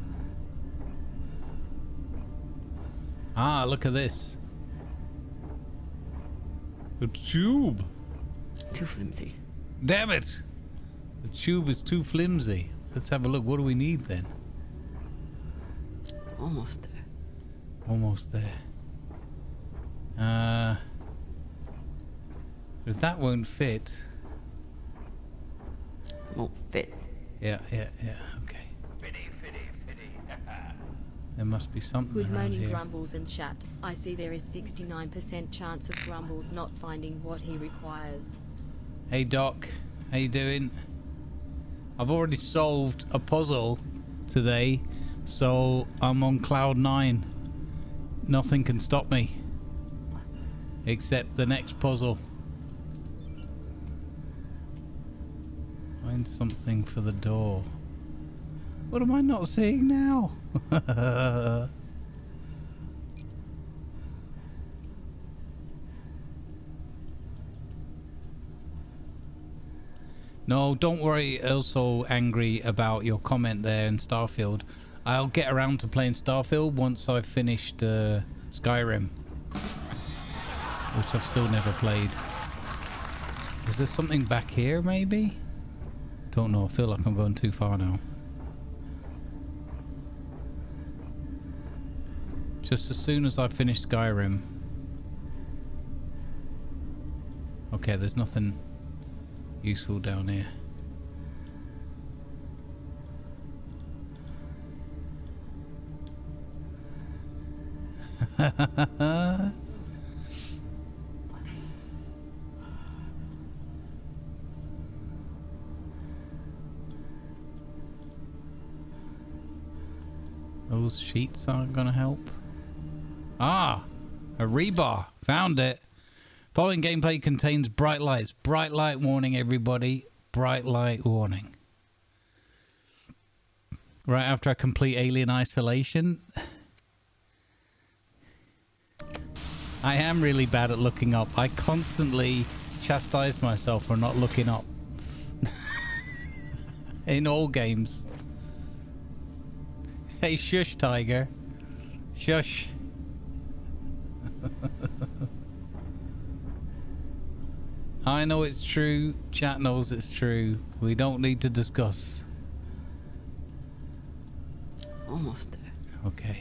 A: Ah, look at this. A tube.
B: Too flimsy.
A: Damn it! The tube is too flimsy. Let's have a look. What do we need then?
B: Almost there.
A: Almost there. If that won't fit.
B: Won't fit.
A: Yeah, okay. There must be something
F: Good
A: around
F: morning,
A: here.
F: Grumbles and chat. I see there is 69% chance of Grumbles not finding what he requires.
A: Hey Doc, how you doing? I've already solved a puzzle today, so I'm on cloud 9. Nothing can stop me. Except the next puzzle. Find something for the door. What am I not seeing now? No, don't worry. Also angry about your comment there in Starfield. I'll get around to playing Starfield once I've finished Skyrim, which I've still never played. Is there something back here, maybe? Don't know. I feel like I'm going too far now. Just as soon as I finish Skyrim. Okay, there's nothing useful down here. Those sheets aren't gonna help. Ah, a rebar. Found it. Following gameplay contains bright lights. Bright light warning, everybody. Bright light warning. Right after I complete Alien Isolation. I am really bad at looking up. I constantly chastise myself for not looking up. In all games. Hey, shush, Tiger. Shush. I know it's true. Chat knows it's true. We don't need to discuss.
B: Almost there.
A: Okay.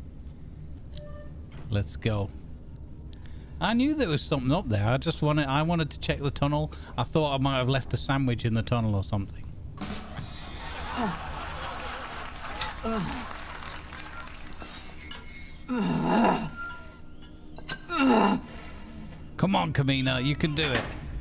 A: Let's go. I knew there was something up there. I wanted to check the tunnel. I thought I might have left a sandwich in the tunnel or something. Come on, Camina, you can do it.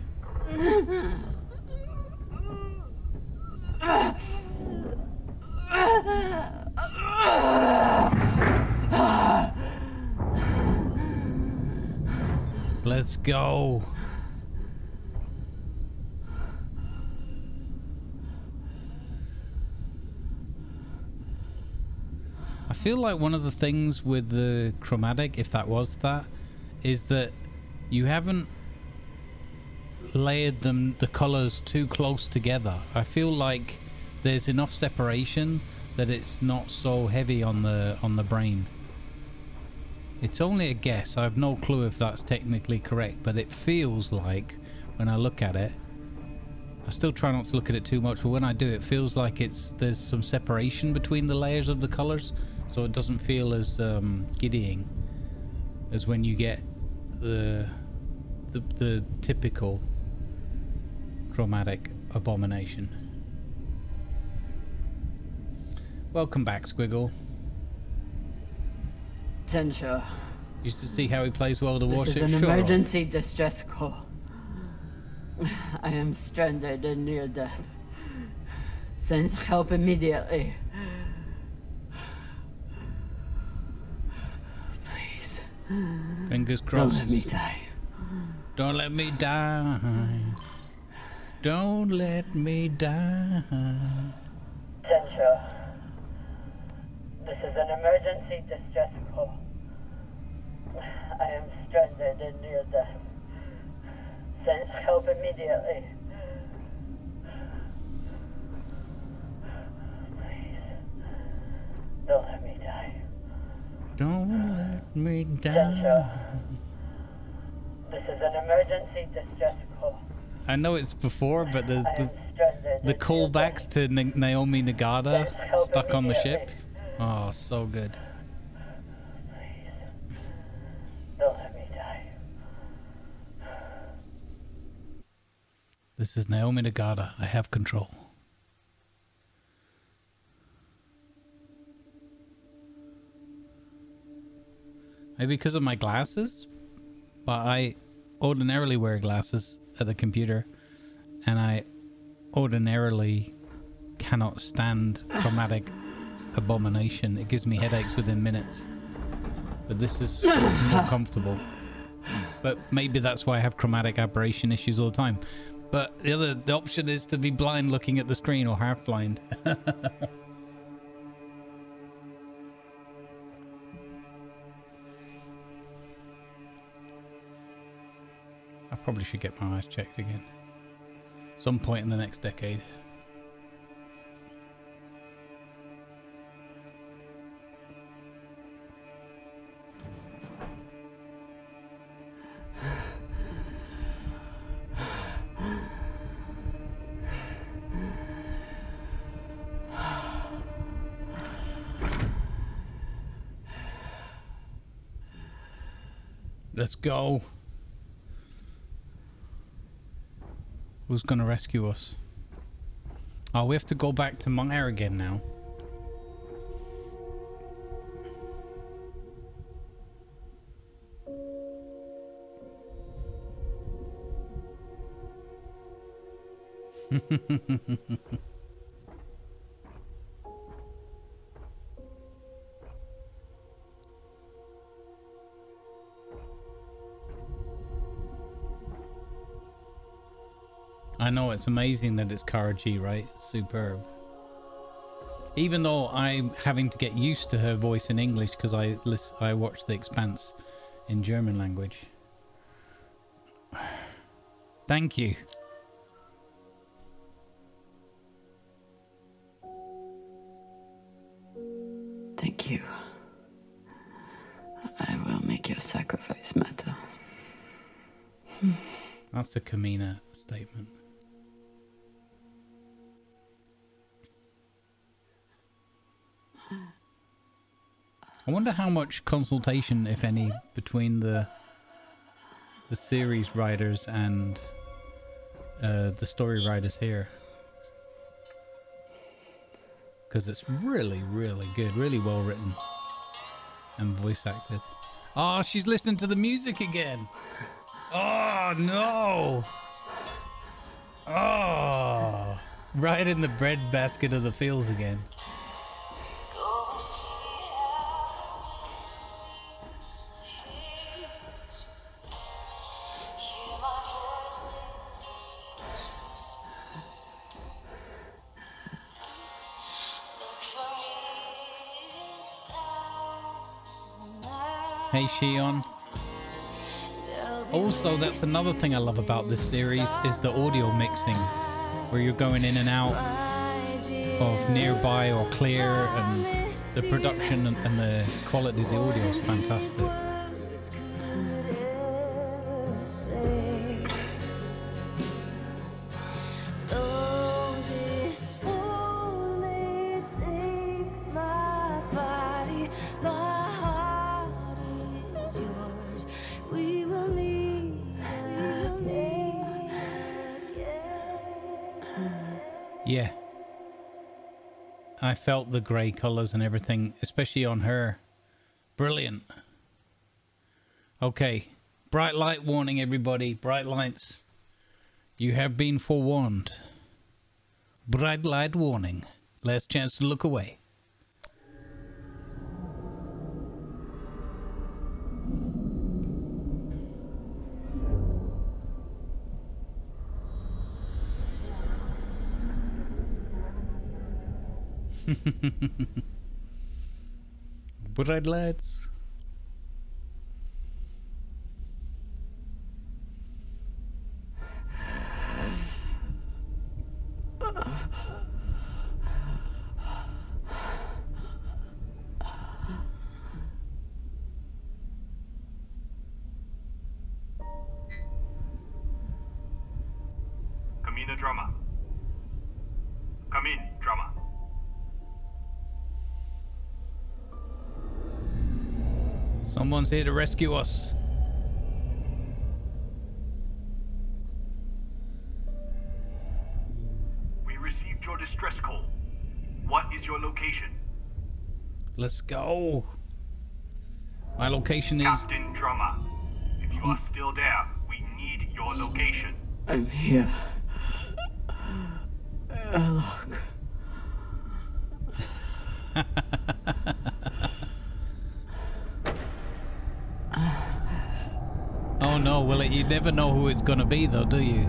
A: Let's go. I feel like one of the things with the chromatic, if that was that, is that you haven't layered the colors too close together. I feel like there's enough separation that it's not so heavy on the brain. It's only a guess. I have no clue if that's technically correct, but it feels like when I look at it, I still try not to look at it too much, but when I do, it feels like there's some separation between the layers of the colors, so it doesn't feel as giddying as when you get the typical chromatic abomination. Welcome back, Squiggle.
B: Tensha.
A: Used to see how he plays World of Warships.
B: This is an emergency distress call. I am stranded and near death. Send help immediately. Please.
A: Fingers crossed.
B: Don't let me die.
A: Don't let me die. Don't let me die.
B: Tensha. This is an emergency distress call. I am stranded and near death. Send help immediately. Please. Don't let me die.
A: Don't let me die.
B: Tensha. This is an emergency distress call.
A: I know it's before, but the callbacks to Naomi Nagata stuck on the ship. Oh, so good.
B: Please. Don't let me die.
A: This is Naomi Nagata. I have control. Maybe because of my glasses? But I ordinarily wear glasses at the computer, and I ordinarily cannot stand chromatic abomination. It gives me headaches within minutes. But this is more comfortable. But maybe that's why I have chromatic aberration issues all the time. But the option is to be blind looking at the screen, or half blind. I probably should get my eyes checked again. Some point in the next decade. Let's go. Who's gonna rescue us? Oh, we have to go back to Maya again now. I know, it's amazing that it's Cara G, right? It's superb. Even though I'm having to get used to her voice in English because I watched The Expanse in German language. Thank you.
M: Thank you. I will make your sacrifice matter.
A: That's a Camina statement. I wonder how much consultation, if any, between the series writers and the story writers here. Because it's really, really good, really well written and voice acted. Oh, she's listening to the music again. Oh, no. Oh, right in the bread basket of the fields again. Hey, Shion. Also, that's another thing I love about this series is the audio mixing, where you're going in and out of nearby or clear, and the production and the quality of the audio is fantastic. Yeah, I felt the grey colours and everything, especially on her. Brilliant. Okay, bright light warning, everybody. Bright lights. You have been forewarned. Bright light warning. Last chance to look away. Bright lights.
N: Camina Drummer. Come in, Drummer.
A: Someone's here to rescue us.
N: We received your distress call. What is your location?
A: Let's go. My location is...
N: Captain Drummer. If you are still there, we need your location.
M: I'm here. Look.
A: Oh no, well, you never know who it's gonna be though, do you?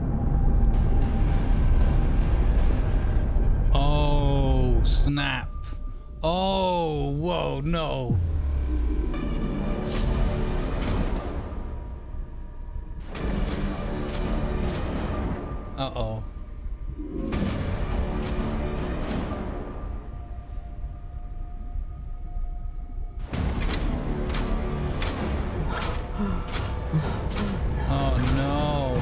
A: Oh, snap. Oh, whoa, no. Uh-oh. Oh no.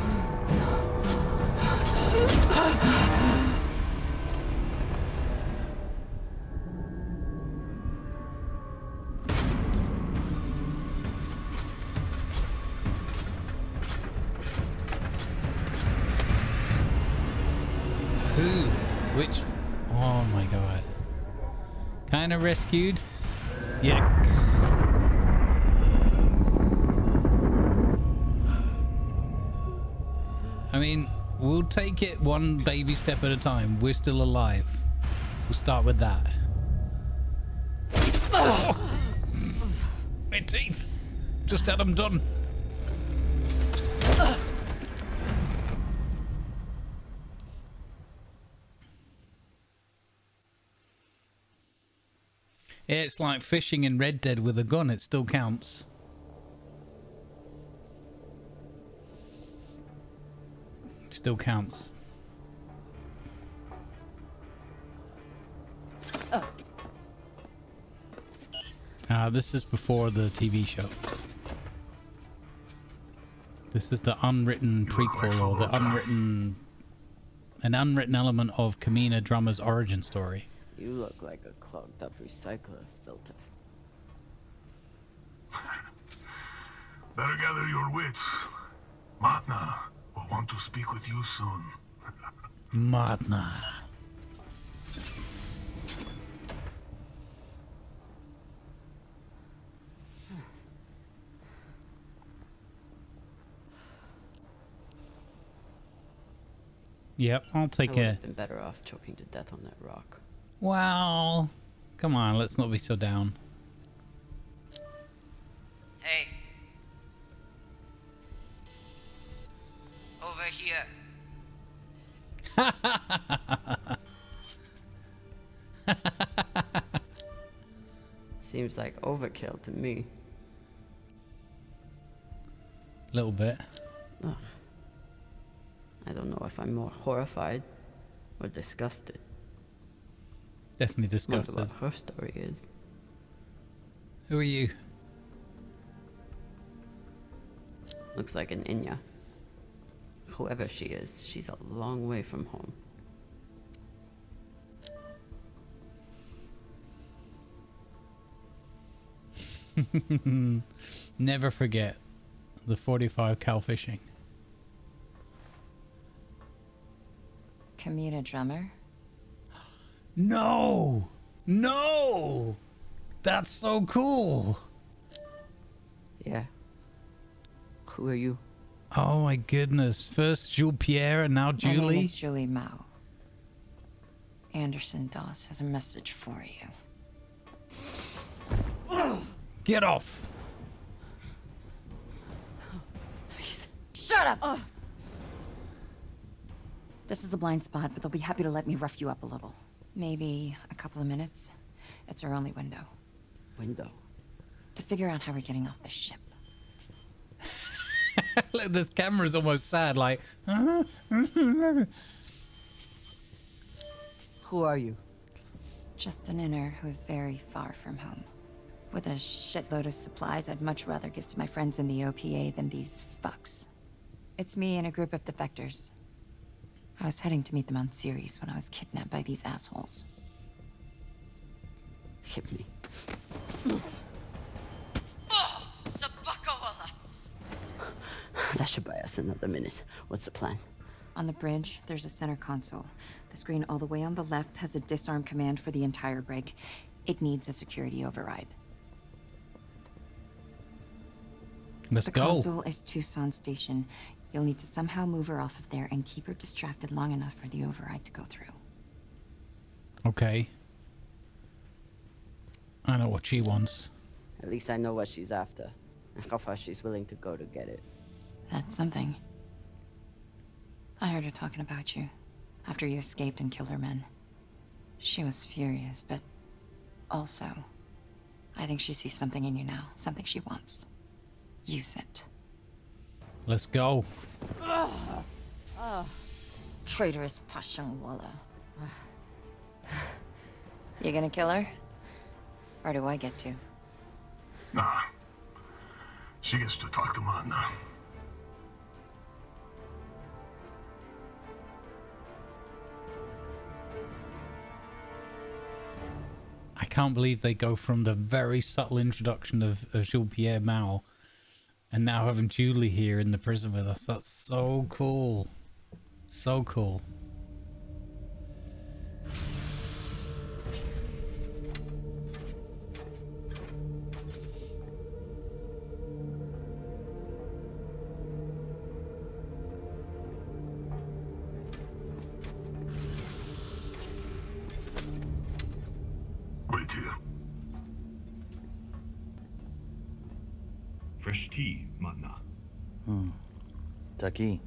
A: Who? Which? Oh my god. Kind of rescued? Yeah. I mean, we'll take it one baby step at a time. We're still alive. We'll start with that. Oh! My teeth! Just had them done. Yeah, it's like fishing in Red Dead with a gun. It still counts. Still counts. This is before the TV show. This is the unwritten prequel, or the unwritten... an unwritten element of Camina Drummer's origin story.
M: You look like a clogged up recycler filter.
G: Better gather your wits. Matna will want to speak with you soon.
A: Matna. Yep, I'll take
M: I would
A: it.
M: have been better off choking to death on that rock.
A: Wow. Come on, let's not be so down.
O: Hey. Over here.
M: Seems like overkill to me.
A: A little bit.
M: Ugh. I don't know if I'm more horrified or disgusted.
A: Definitely disgusted.
M: Wonder what her story is.
A: Who are you?
M: Looks like an Inya. Whoever she is, she's a long way from home.
A: Never forget the 45 cal fishing.
P: Camina Drummer?
A: No! No! That's so cool!
M: Yeah. Who are you?
A: Oh my goodness. First Jules Pierre and now Julie?
P: My name is Julie Mao. Anderson Dawes has a message for you.
A: Get off!
P: Please. Shut up! This is a blind spot, but they'll be happy to let me rough you up a little. Maybe a couple of minutes. It's our only window.
M: Window?
P: To figure out how we're getting off the ship.
A: Look, this camera's almost sad, like...
M: Who are you?
P: Just an inner who's very far from home. With a shitload of supplies I'd much rather give to my friends in the OPA than these fucks. It's me and a group of defectors. I was heading to meet them on Ceres when I was kidnapped by these assholes.
M: Hit me.
P: Oh, Sabakawa!
M: That should buy us another minute. What's the plan?
P: On the bridge, there's a center console. The screen all the way on the left has a disarm command for the entire brig. It needs a security override.
A: Let's
P: the
A: go.
P: The console is Tucson Station. You'll need to somehow move her off of there and keep her distracted long enough for the override to go through.
A: Okay. I know what she wants.
M: At least I know what she's after, and how far she's willing to go to get it.
P: That's something. I heard her talking about you, after you escaped and killed her men. She was furious, but also, I think she sees something in you now, something she wants. Use it.
A: Let's go.
P: Traitorous Pashangwala. You gonna kill her? Or do I get to?
G: Nah. She gets to talk to Matna.
A: I can't believe they go from the very subtle introduction of Jean-Pierre Mao and now having Julie here in the prison with us. That's so cool. So cool.
G: Wait here.
E: Fresh tea, Matna.
O: Taki.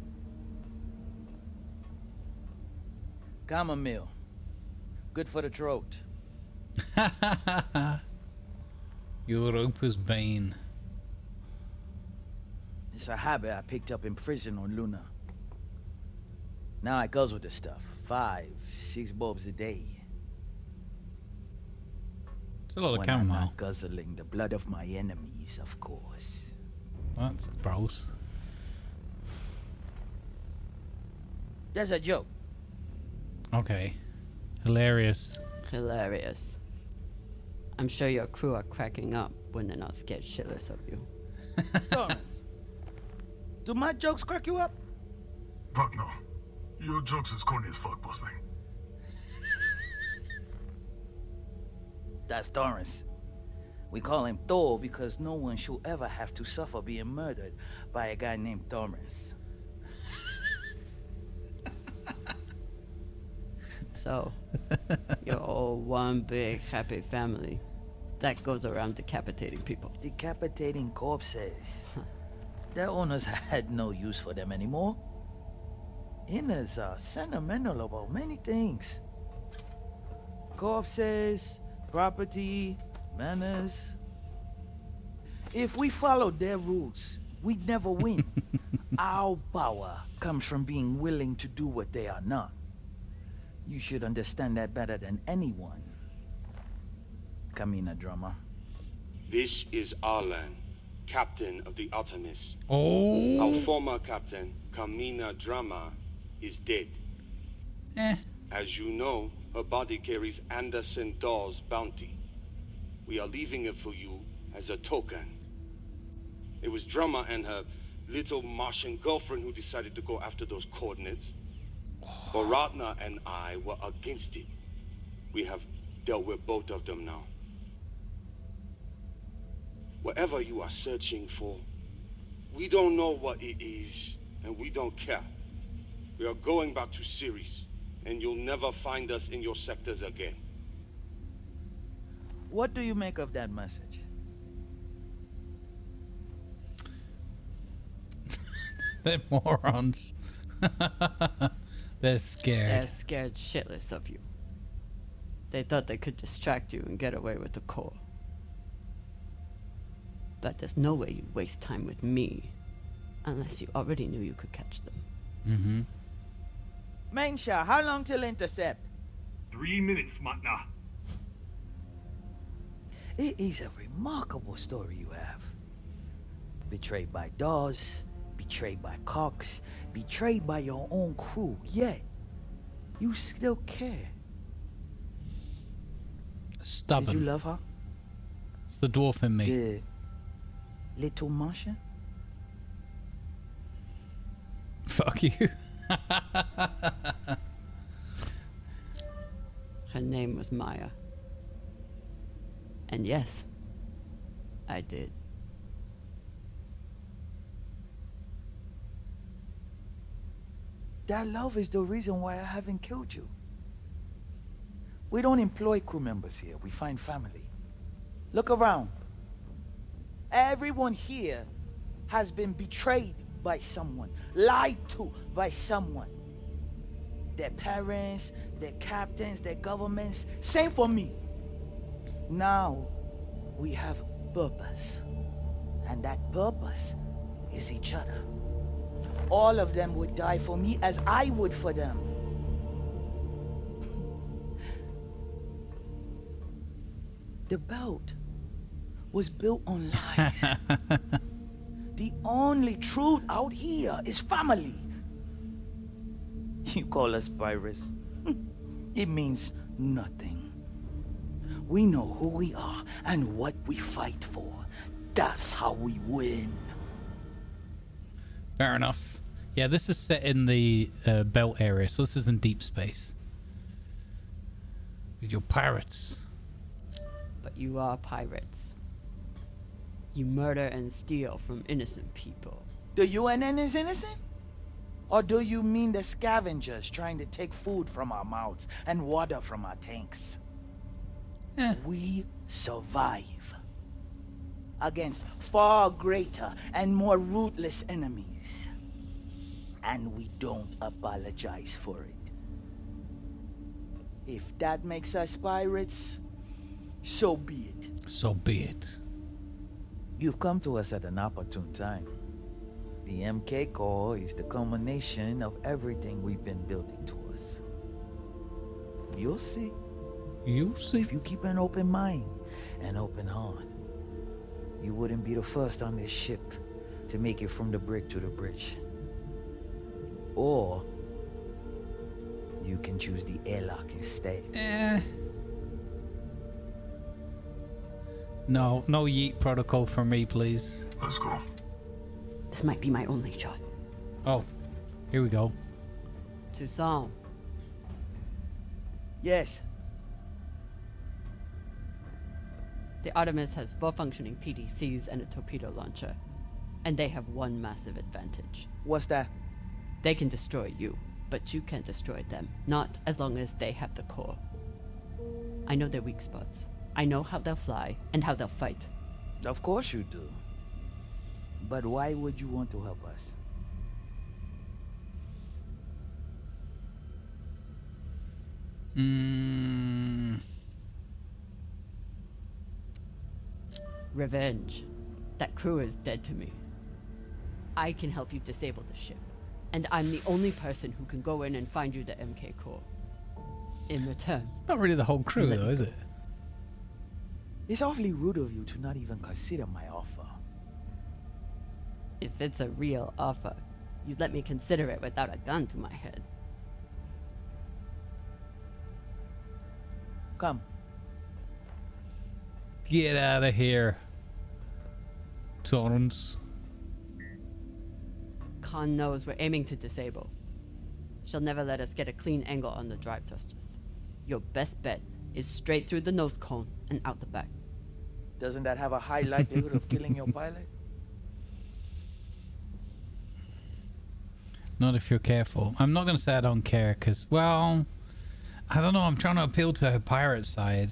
O: Chamomile. Good for the throat.
A: Europa's bane.
O: It's a habit I picked up in prison on Luna. Now it goes with the stuff. 5, 6 bulbs a day.
A: It's a lot of
O: when
A: chamomile.
O: I'm not guzzling the blood of my enemies, of course.
A: That's gross.
O: That's a joke.
A: Okay. Hilarious.
M: Hilarious. I'm sure your crew are cracking up when they're not scared shitless of you.
O: Thomas, do my jokes crack you up?
G: Fuck no. Your jokes is corny as fuck, boss man.
O: That's Torrance. We call him Thor because no one should ever have to suffer being murdered by a guy named Torrance.
M: So, you're all one big happy family that goes around decapitating people.
O: Decapitating corpses. Their owners had no use for them anymore. Inners are sentimental about many things. Corpses, property, manners. If we followed their rules, we'd never win. Our power comes from being willing to do what they are not. You should understand that better than anyone. Camina Drummer.
Q: This is Arlan, captain of the Artemis.
A: Oh.
Q: Our former captain, Camina Drummer, is dead. As you know, her body carries Anderson Dawes' bounty. We are leaving it for you as a token. It was Drummer and her little Martian girlfriend who decided to go after those coordinates. But Ratna and I were against it. We have dealt with both of them now. Whatever you are searching for, we don't know what it is, and we don't care. We are going back to Ceres, and you'll never find us in your sectors again.
O: What do you make of that message?
A: They're morons. They're scared.
M: They're scared shitless of you. They thought they could distract you and get away with the core. But there's no way you waste time with me unless you already knew you could catch them.
O: Mensha, how long till intercept?
N: 3 minutes, Matna.
O: It is a remarkable story you have. Betrayed by Dawes, betrayed by Cox, betrayed by your own crew, yet you still care.
A: Stubborn.
O: Did you love her?
A: It's the dwarf in me.
O: The little Martian?
A: Fuck you.
M: Her name was Maya. And yes, I did.
O: That love is the reason why I haven't killed you. We don't employ crew members here, we find family. Look around. Everyone here has been betrayed by someone, lied to by someone. Their parents, their captains, their governments, same for me. Now, we have purpose. And that purpose is each other. all of them would die for me as I would for them. The belt was built on lies. The only truth out here is family. You call us pirates. It means nothing. We know who we are and what we fight for. That's how we win.
A: Fair enough. Yeah, this is set in the belt area, so this is in deep space. With your pirates.
M: But you are pirates. You murder and steal from innocent people.
O: The UNN is innocent? Or do you mean the scavengers trying to take food from our mouths and water from our tanks? We survive against far greater and more ruthless enemies. And we don't apologize for it. If that makes us pirates, so be it.
A: So be it.
O: You've come to us at an opportune time. The MK Core is the culmination of everything we've been building towards. You'll see.
A: You'll see.
O: If you keep an open mind and open heart, you wouldn't be the first on this ship to make it from the brig to the bridge. Or you can choose the airlock instead.
A: No yeet protocol for me, please.
G: Let's go.
M: This might be my only shot.
A: Oh, here we go.
M: Toussaint.
O: Yes.
M: The Artemis has 4 functioning PDCs and a torpedo launcher. And they have one massive advantage.
O: What's that?
M: They can destroy you, but you can't destroy them. Not as long as they have the core. I know their weak spots. I know how they'll fly and how they'll fight.
O: Of course you do. But why would you want to help us?
M: Revenge. That crew is dead to me. I can help you disable the ship. And I'm the only person who can go in and find you the MK core. In return.
A: It's not really the whole crew though, is it?
O: It's awfully rude of you to not even consider my offer.
M: If it's a real offer, you'd let me consider it without a gun to my head.
O: Come.
A: Get out of here, Torrance.
M: Khan knows we're aiming to disable. She'll never let us get a clean angle on the drive thrusters. Your best bet is straight through the nose cone and out the back.
O: Doesn't that have a high likelihood of killing your pilot?
A: Not if you're careful. I'm not going to say I don't care because, well, I don't know. I'm trying to appeal to her pirate side.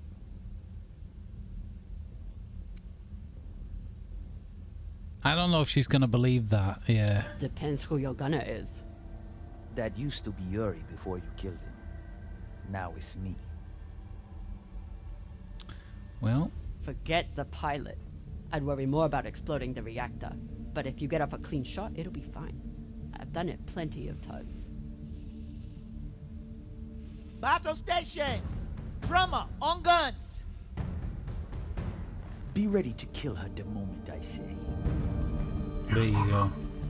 A: I don't know if she's going to believe that. Yeah.
M: Depends who your gunner is.
O: That used to be Yuri before you killed him. Now it's me.
A: Well.
M: Forget the pilot. I'd worry more about exploding the reactor. But if you get off a clean shot, it'll be fine. I've done it plenty of times.
O: Battle stations! Drummer, on guns! Be ready to kill her the moment I say.
A: There you go.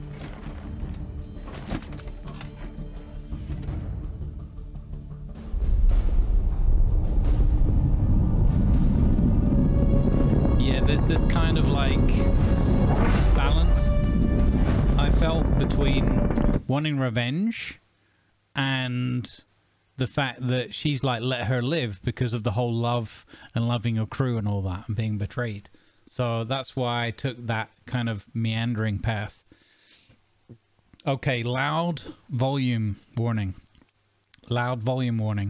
A: Yeah, there's this kind of like balance I felt between wanting revenge and the fact that she's like let her live because of the whole love and loving your crew and all that and being betrayed. So that's why I took that kind of meandering path. Okay, loud volume warning. Loud volume warning.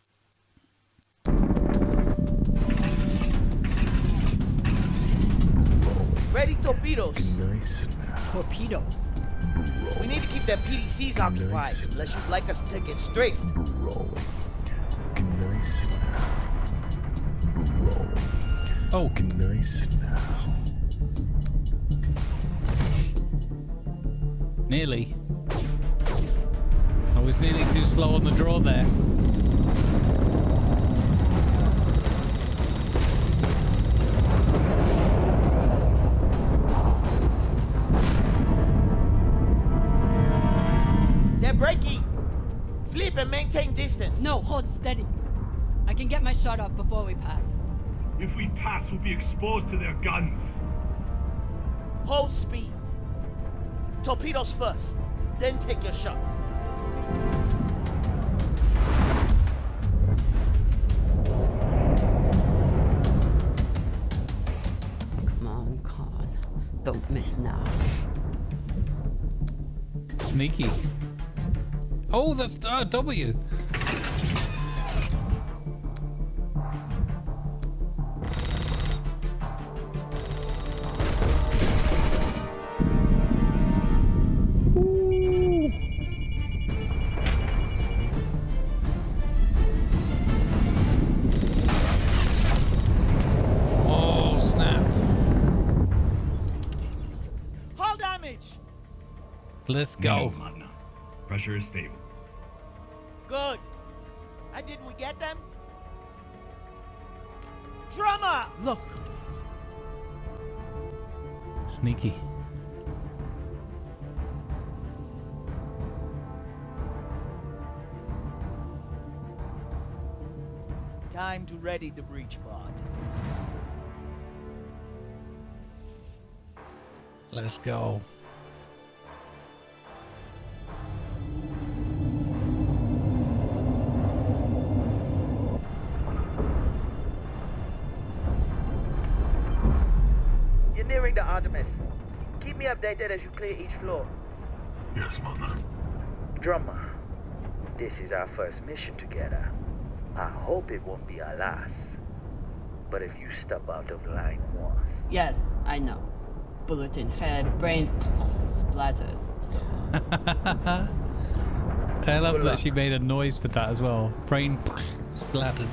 O: Ready torpedoes.
M: Torpedoes?
O: We need to keep them PDCs occupied, unless you'd like us to get strafed.
A: Oh. Nearly. I was nearly too slow on the draw there.
O: They're breaking. Flip and maintain distance.
M: No, hold steady. I can get my shot off before we pass.
N: If we pass, we'll be exposed to their guns.
O: Hold speed. Torpedoes first, then take your shot.
M: Come on, Khan. Don't miss now.
A: Sneaky. Oh, that's W. Oh, snap.
O: Hull damage.
A: Let's go.
N: No, Magna. Pressure is stable.
O: Good. And didn't we get them? Drummer!
M: Look.
A: Sneaky.
O: Time to ready the breach pod.
A: Let's go.
O: You're nearing the Artemis. Keep me updated as you clear each floor.
G: Yes, Mother.
O: Drummer, this is our first mission together. I hope it won't be our last. But if you step out of line once...
M: Yes, I know. Bullet in head, brains splattered. So.
A: I love that she made a noise for that as well. Brain splattered.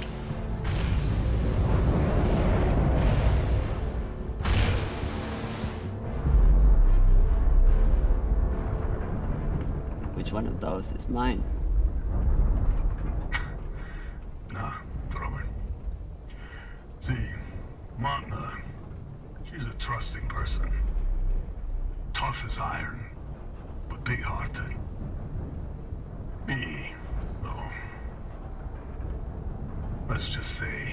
M: Which one of those is mine?
G: Nah, Drummer. See, Magna, she's a trusting person. Tough as iron, but big-hearted. Me, though. Let's just say,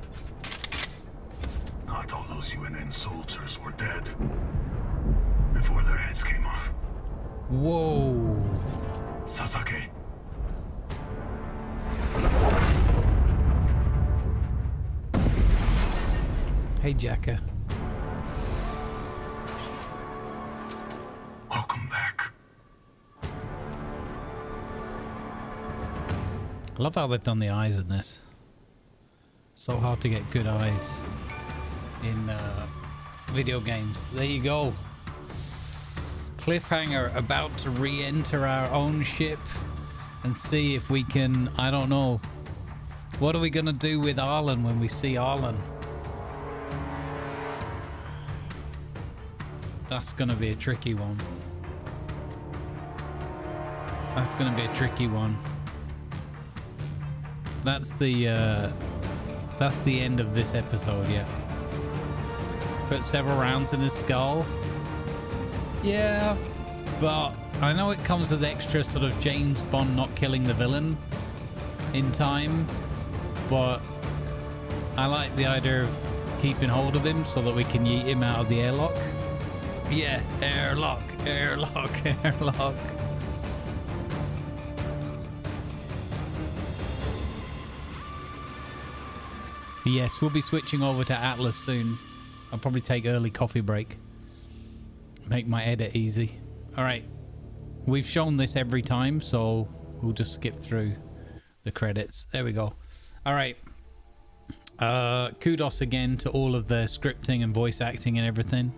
G: not all those UNN soldiers were dead before their heads came off.
A: Whoa.
G: Sasaki.
A: Hey, Jacka.
G: Welcome back.
A: I love how they've done the eyes in this. So hard to get good eyes in video games. There you go. Cliffhanger, about to re-enter our own ship and see if we can, I don't know, what are we gonna do with Arlen when we see Arlen? That's gonna be a tricky one. That's gonna be a tricky one. That's the end of this episode, yeah. Put several rounds in his skull. Yeah, but I know it comes with extra sort of James Bond not killing the villain in time, but I like the idea of keeping hold of him so that we can yeet him out of the airlock. Yeah, airlock, airlock, airlock. Yes, we'll be switching over to Atlas soon. I'll probably take early coffee break. Make my edit easy. Alright. We've shown this every time, so we'll just skip through the credits. There we go. Alright. Kudos again to all of the scripting and voice acting and everything.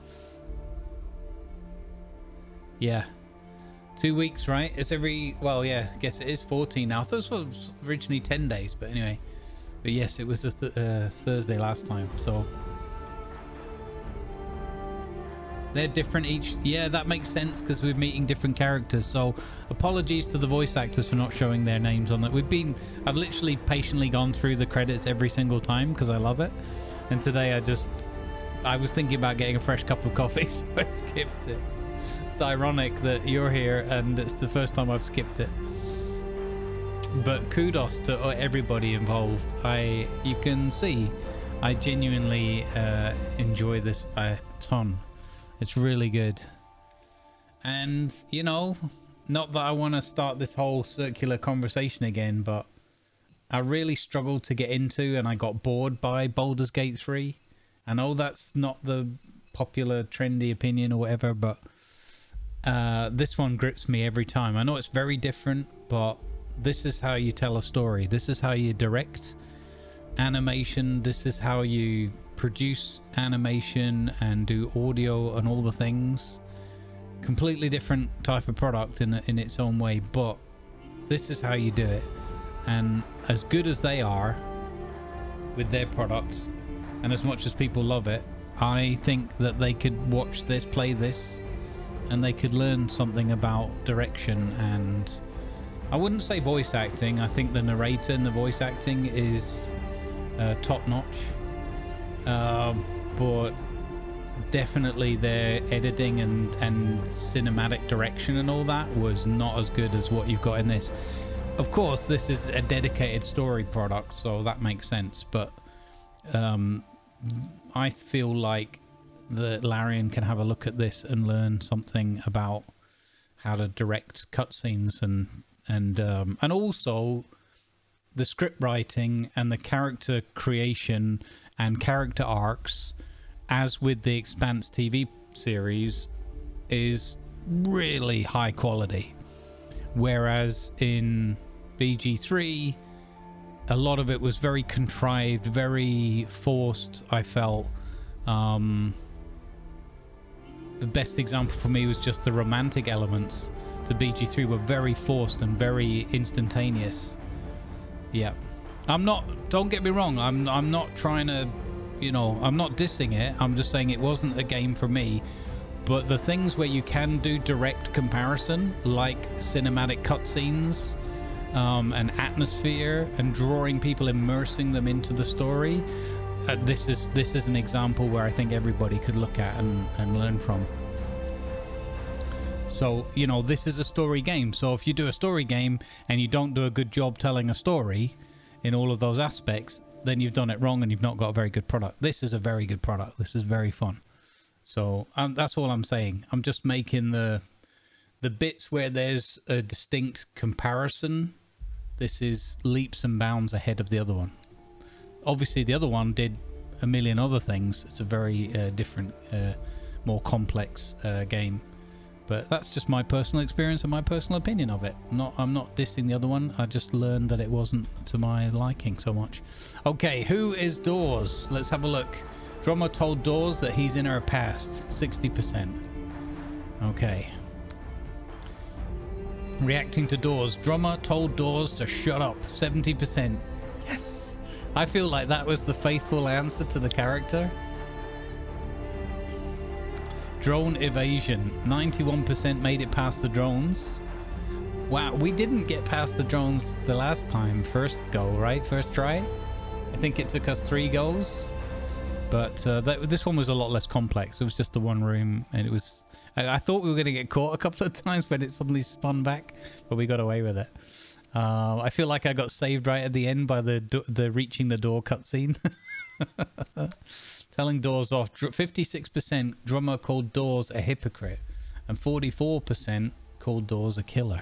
A: Yeah. 2 weeks, right? It's every... Well, yeah, I guess it is 14 now. I thought this was originally 10 days, but anyway. But yes, it was a Thursday last time, so... They're different each. Yeah, that makes sense because we're meeting different characters. So apologies to the voice actors for not showing their names on it. I've literally patiently gone through the credits every single time because I love it. And today I was thinking about getting a fresh cup of coffee, so I skipped it. It's ironic that you're here and it's the first time I've skipped it. But kudos to everybody involved. You can see I genuinely enjoy this a ton. It's really good. And, you know, not that I want to start this whole circular conversation again, but I really struggled to get into and I got bored by Baldur's Gate 3. I know that's not the popular trendy opinion or whatever, but this one grips me every time. I know it's very different, but this is how you tell a story. This is how you direct animation. This is how you produce animation and do audio and all the things. Completely different type of product in its own way, but this is how you do it. And as good as they are with their product, and as much as people love it, I think that they could watch this, play this, and they could learn something about direction. And I wouldn't say voice acting. I think the narrator and the voice acting is top notch. But definitely their editing and cinematic direction and all that was not as good as what you've got in this. Of course, this is a dedicated story product, so that makes sense. But I feel like that Larian can have a look at this and learn something about how to direct cutscenes and also the script writing and the character creation and character arcs, as with the Expanse TV series, is really high quality. Whereas in BG3, a lot of it was very contrived, very forced, I felt. The best example for me was just the romantic elements to BG3 were very forced and very instantaneous. Yeah. Don't get me wrong, I'm not trying to, you know, I'm not dissing it. I'm just saying it wasn't a game for me. But the things where you can do direct comparison, like cinematic cutscenes, and atmosphere, and drawing people, immersing them into the story, this is an example where I think everybody could look at and learn from. So, you know, this is a story game. So if you do a story game and you don't do a good job telling a story in all of those aspects, then you've done it wrong and you've not got a very good product. This is a very good product. This is very fun. So that's all I'm saying. I'm just making the bits where there's a distinct comparison. This is leaps and bounds ahead of the other one. Obviously, the other one did a million other things. It's a very different, more complex game. But that's just my personal experience and my personal opinion of it. I'm not dissing the other one. I just learned that it wasn't to my liking so much. Okay, who is Dawes? Let's have a look. Drummer told Dawes that he's in her past. 60%. Okay. Reacting to Dawes. Drummer told Dawes to shut up. 70%. Yes. I feel like that was the faithful answer to the character. Drone evasion. 91% made it past the drones. Wow, we didn't get past the drones the last time. First go, right? First try? I think it took us 3 goes. But this one was a lot less complex. It was just the one room, and it was... I thought we were going to get caught a couple of times when it suddenly spun back, but we got away with it. I feel like I got saved right at the end by the reaching the door cutscene. Telling Dawes off. 56% Drummer called Dawes a hypocrite, and 44% called Dawes a killer.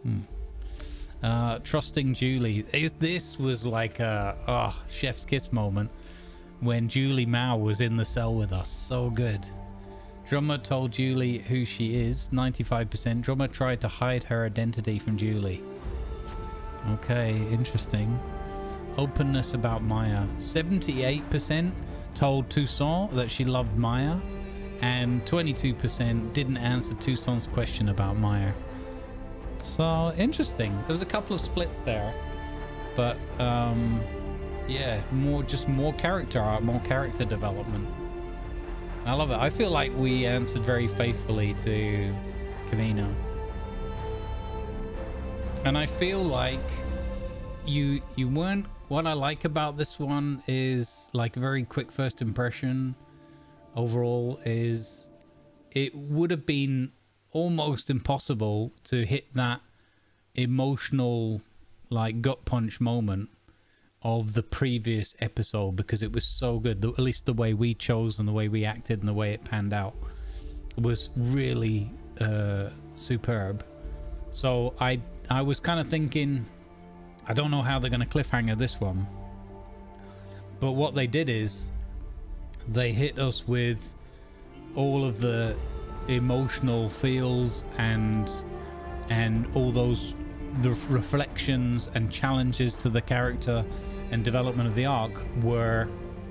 A: Trusting Julie. This was like a chef's kiss moment when Julie Mao was in the cell with us. So good. Drummer told Julie who she is. 95%. Drummer tried to hide her identity from Julie. Okay, interesting. Openness about Maya. 78% told Toussaint that she loved Maya, and 22% didn't answer Toussaint's question about Maya. So interesting. There was a couple of splits there, but yeah, more character art, more character development. I love it. I feel like we answered very faithfully to Camina. And I feel like you weren't... What I like about this one is, like, a very quick first impression overall is it would have been almost impossible to hit that emotional, like, gut punch moment of the previous episode, because it was so good. At least the way we chose and the way we acted and the way it panned out was really superb. So I was kind of thinking, I don't know how they're going to cliffhanger this one, but what they did is they hit us with all of the emotional feels and all those the reflections and challenges to the character and development of the arc were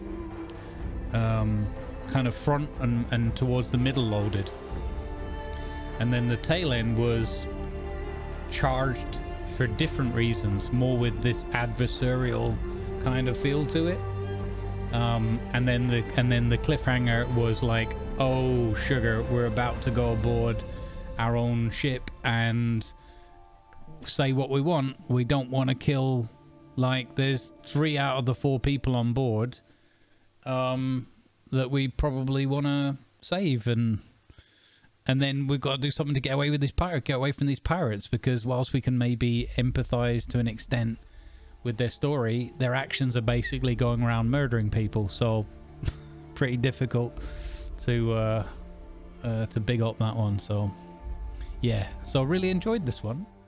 A: kind of front and towards the middle loaded, and then the tail end was charged for different reasons, more with this adversarial kind of feel to it, and then the cliffhanger was like, oh sugar, we're about to go aboard our own ship and say what we want. We don't want to kill, like, there's 3 out of the 4 people on board that we probably want to save, and then we've got to do something to get away with this pirate, get away from these pirates, because whilst we can maybe empathize to an extent with their story, their actions are basically going around murdering people, so pretty difficult to big up that one. So yeah, so really enjoyed this one.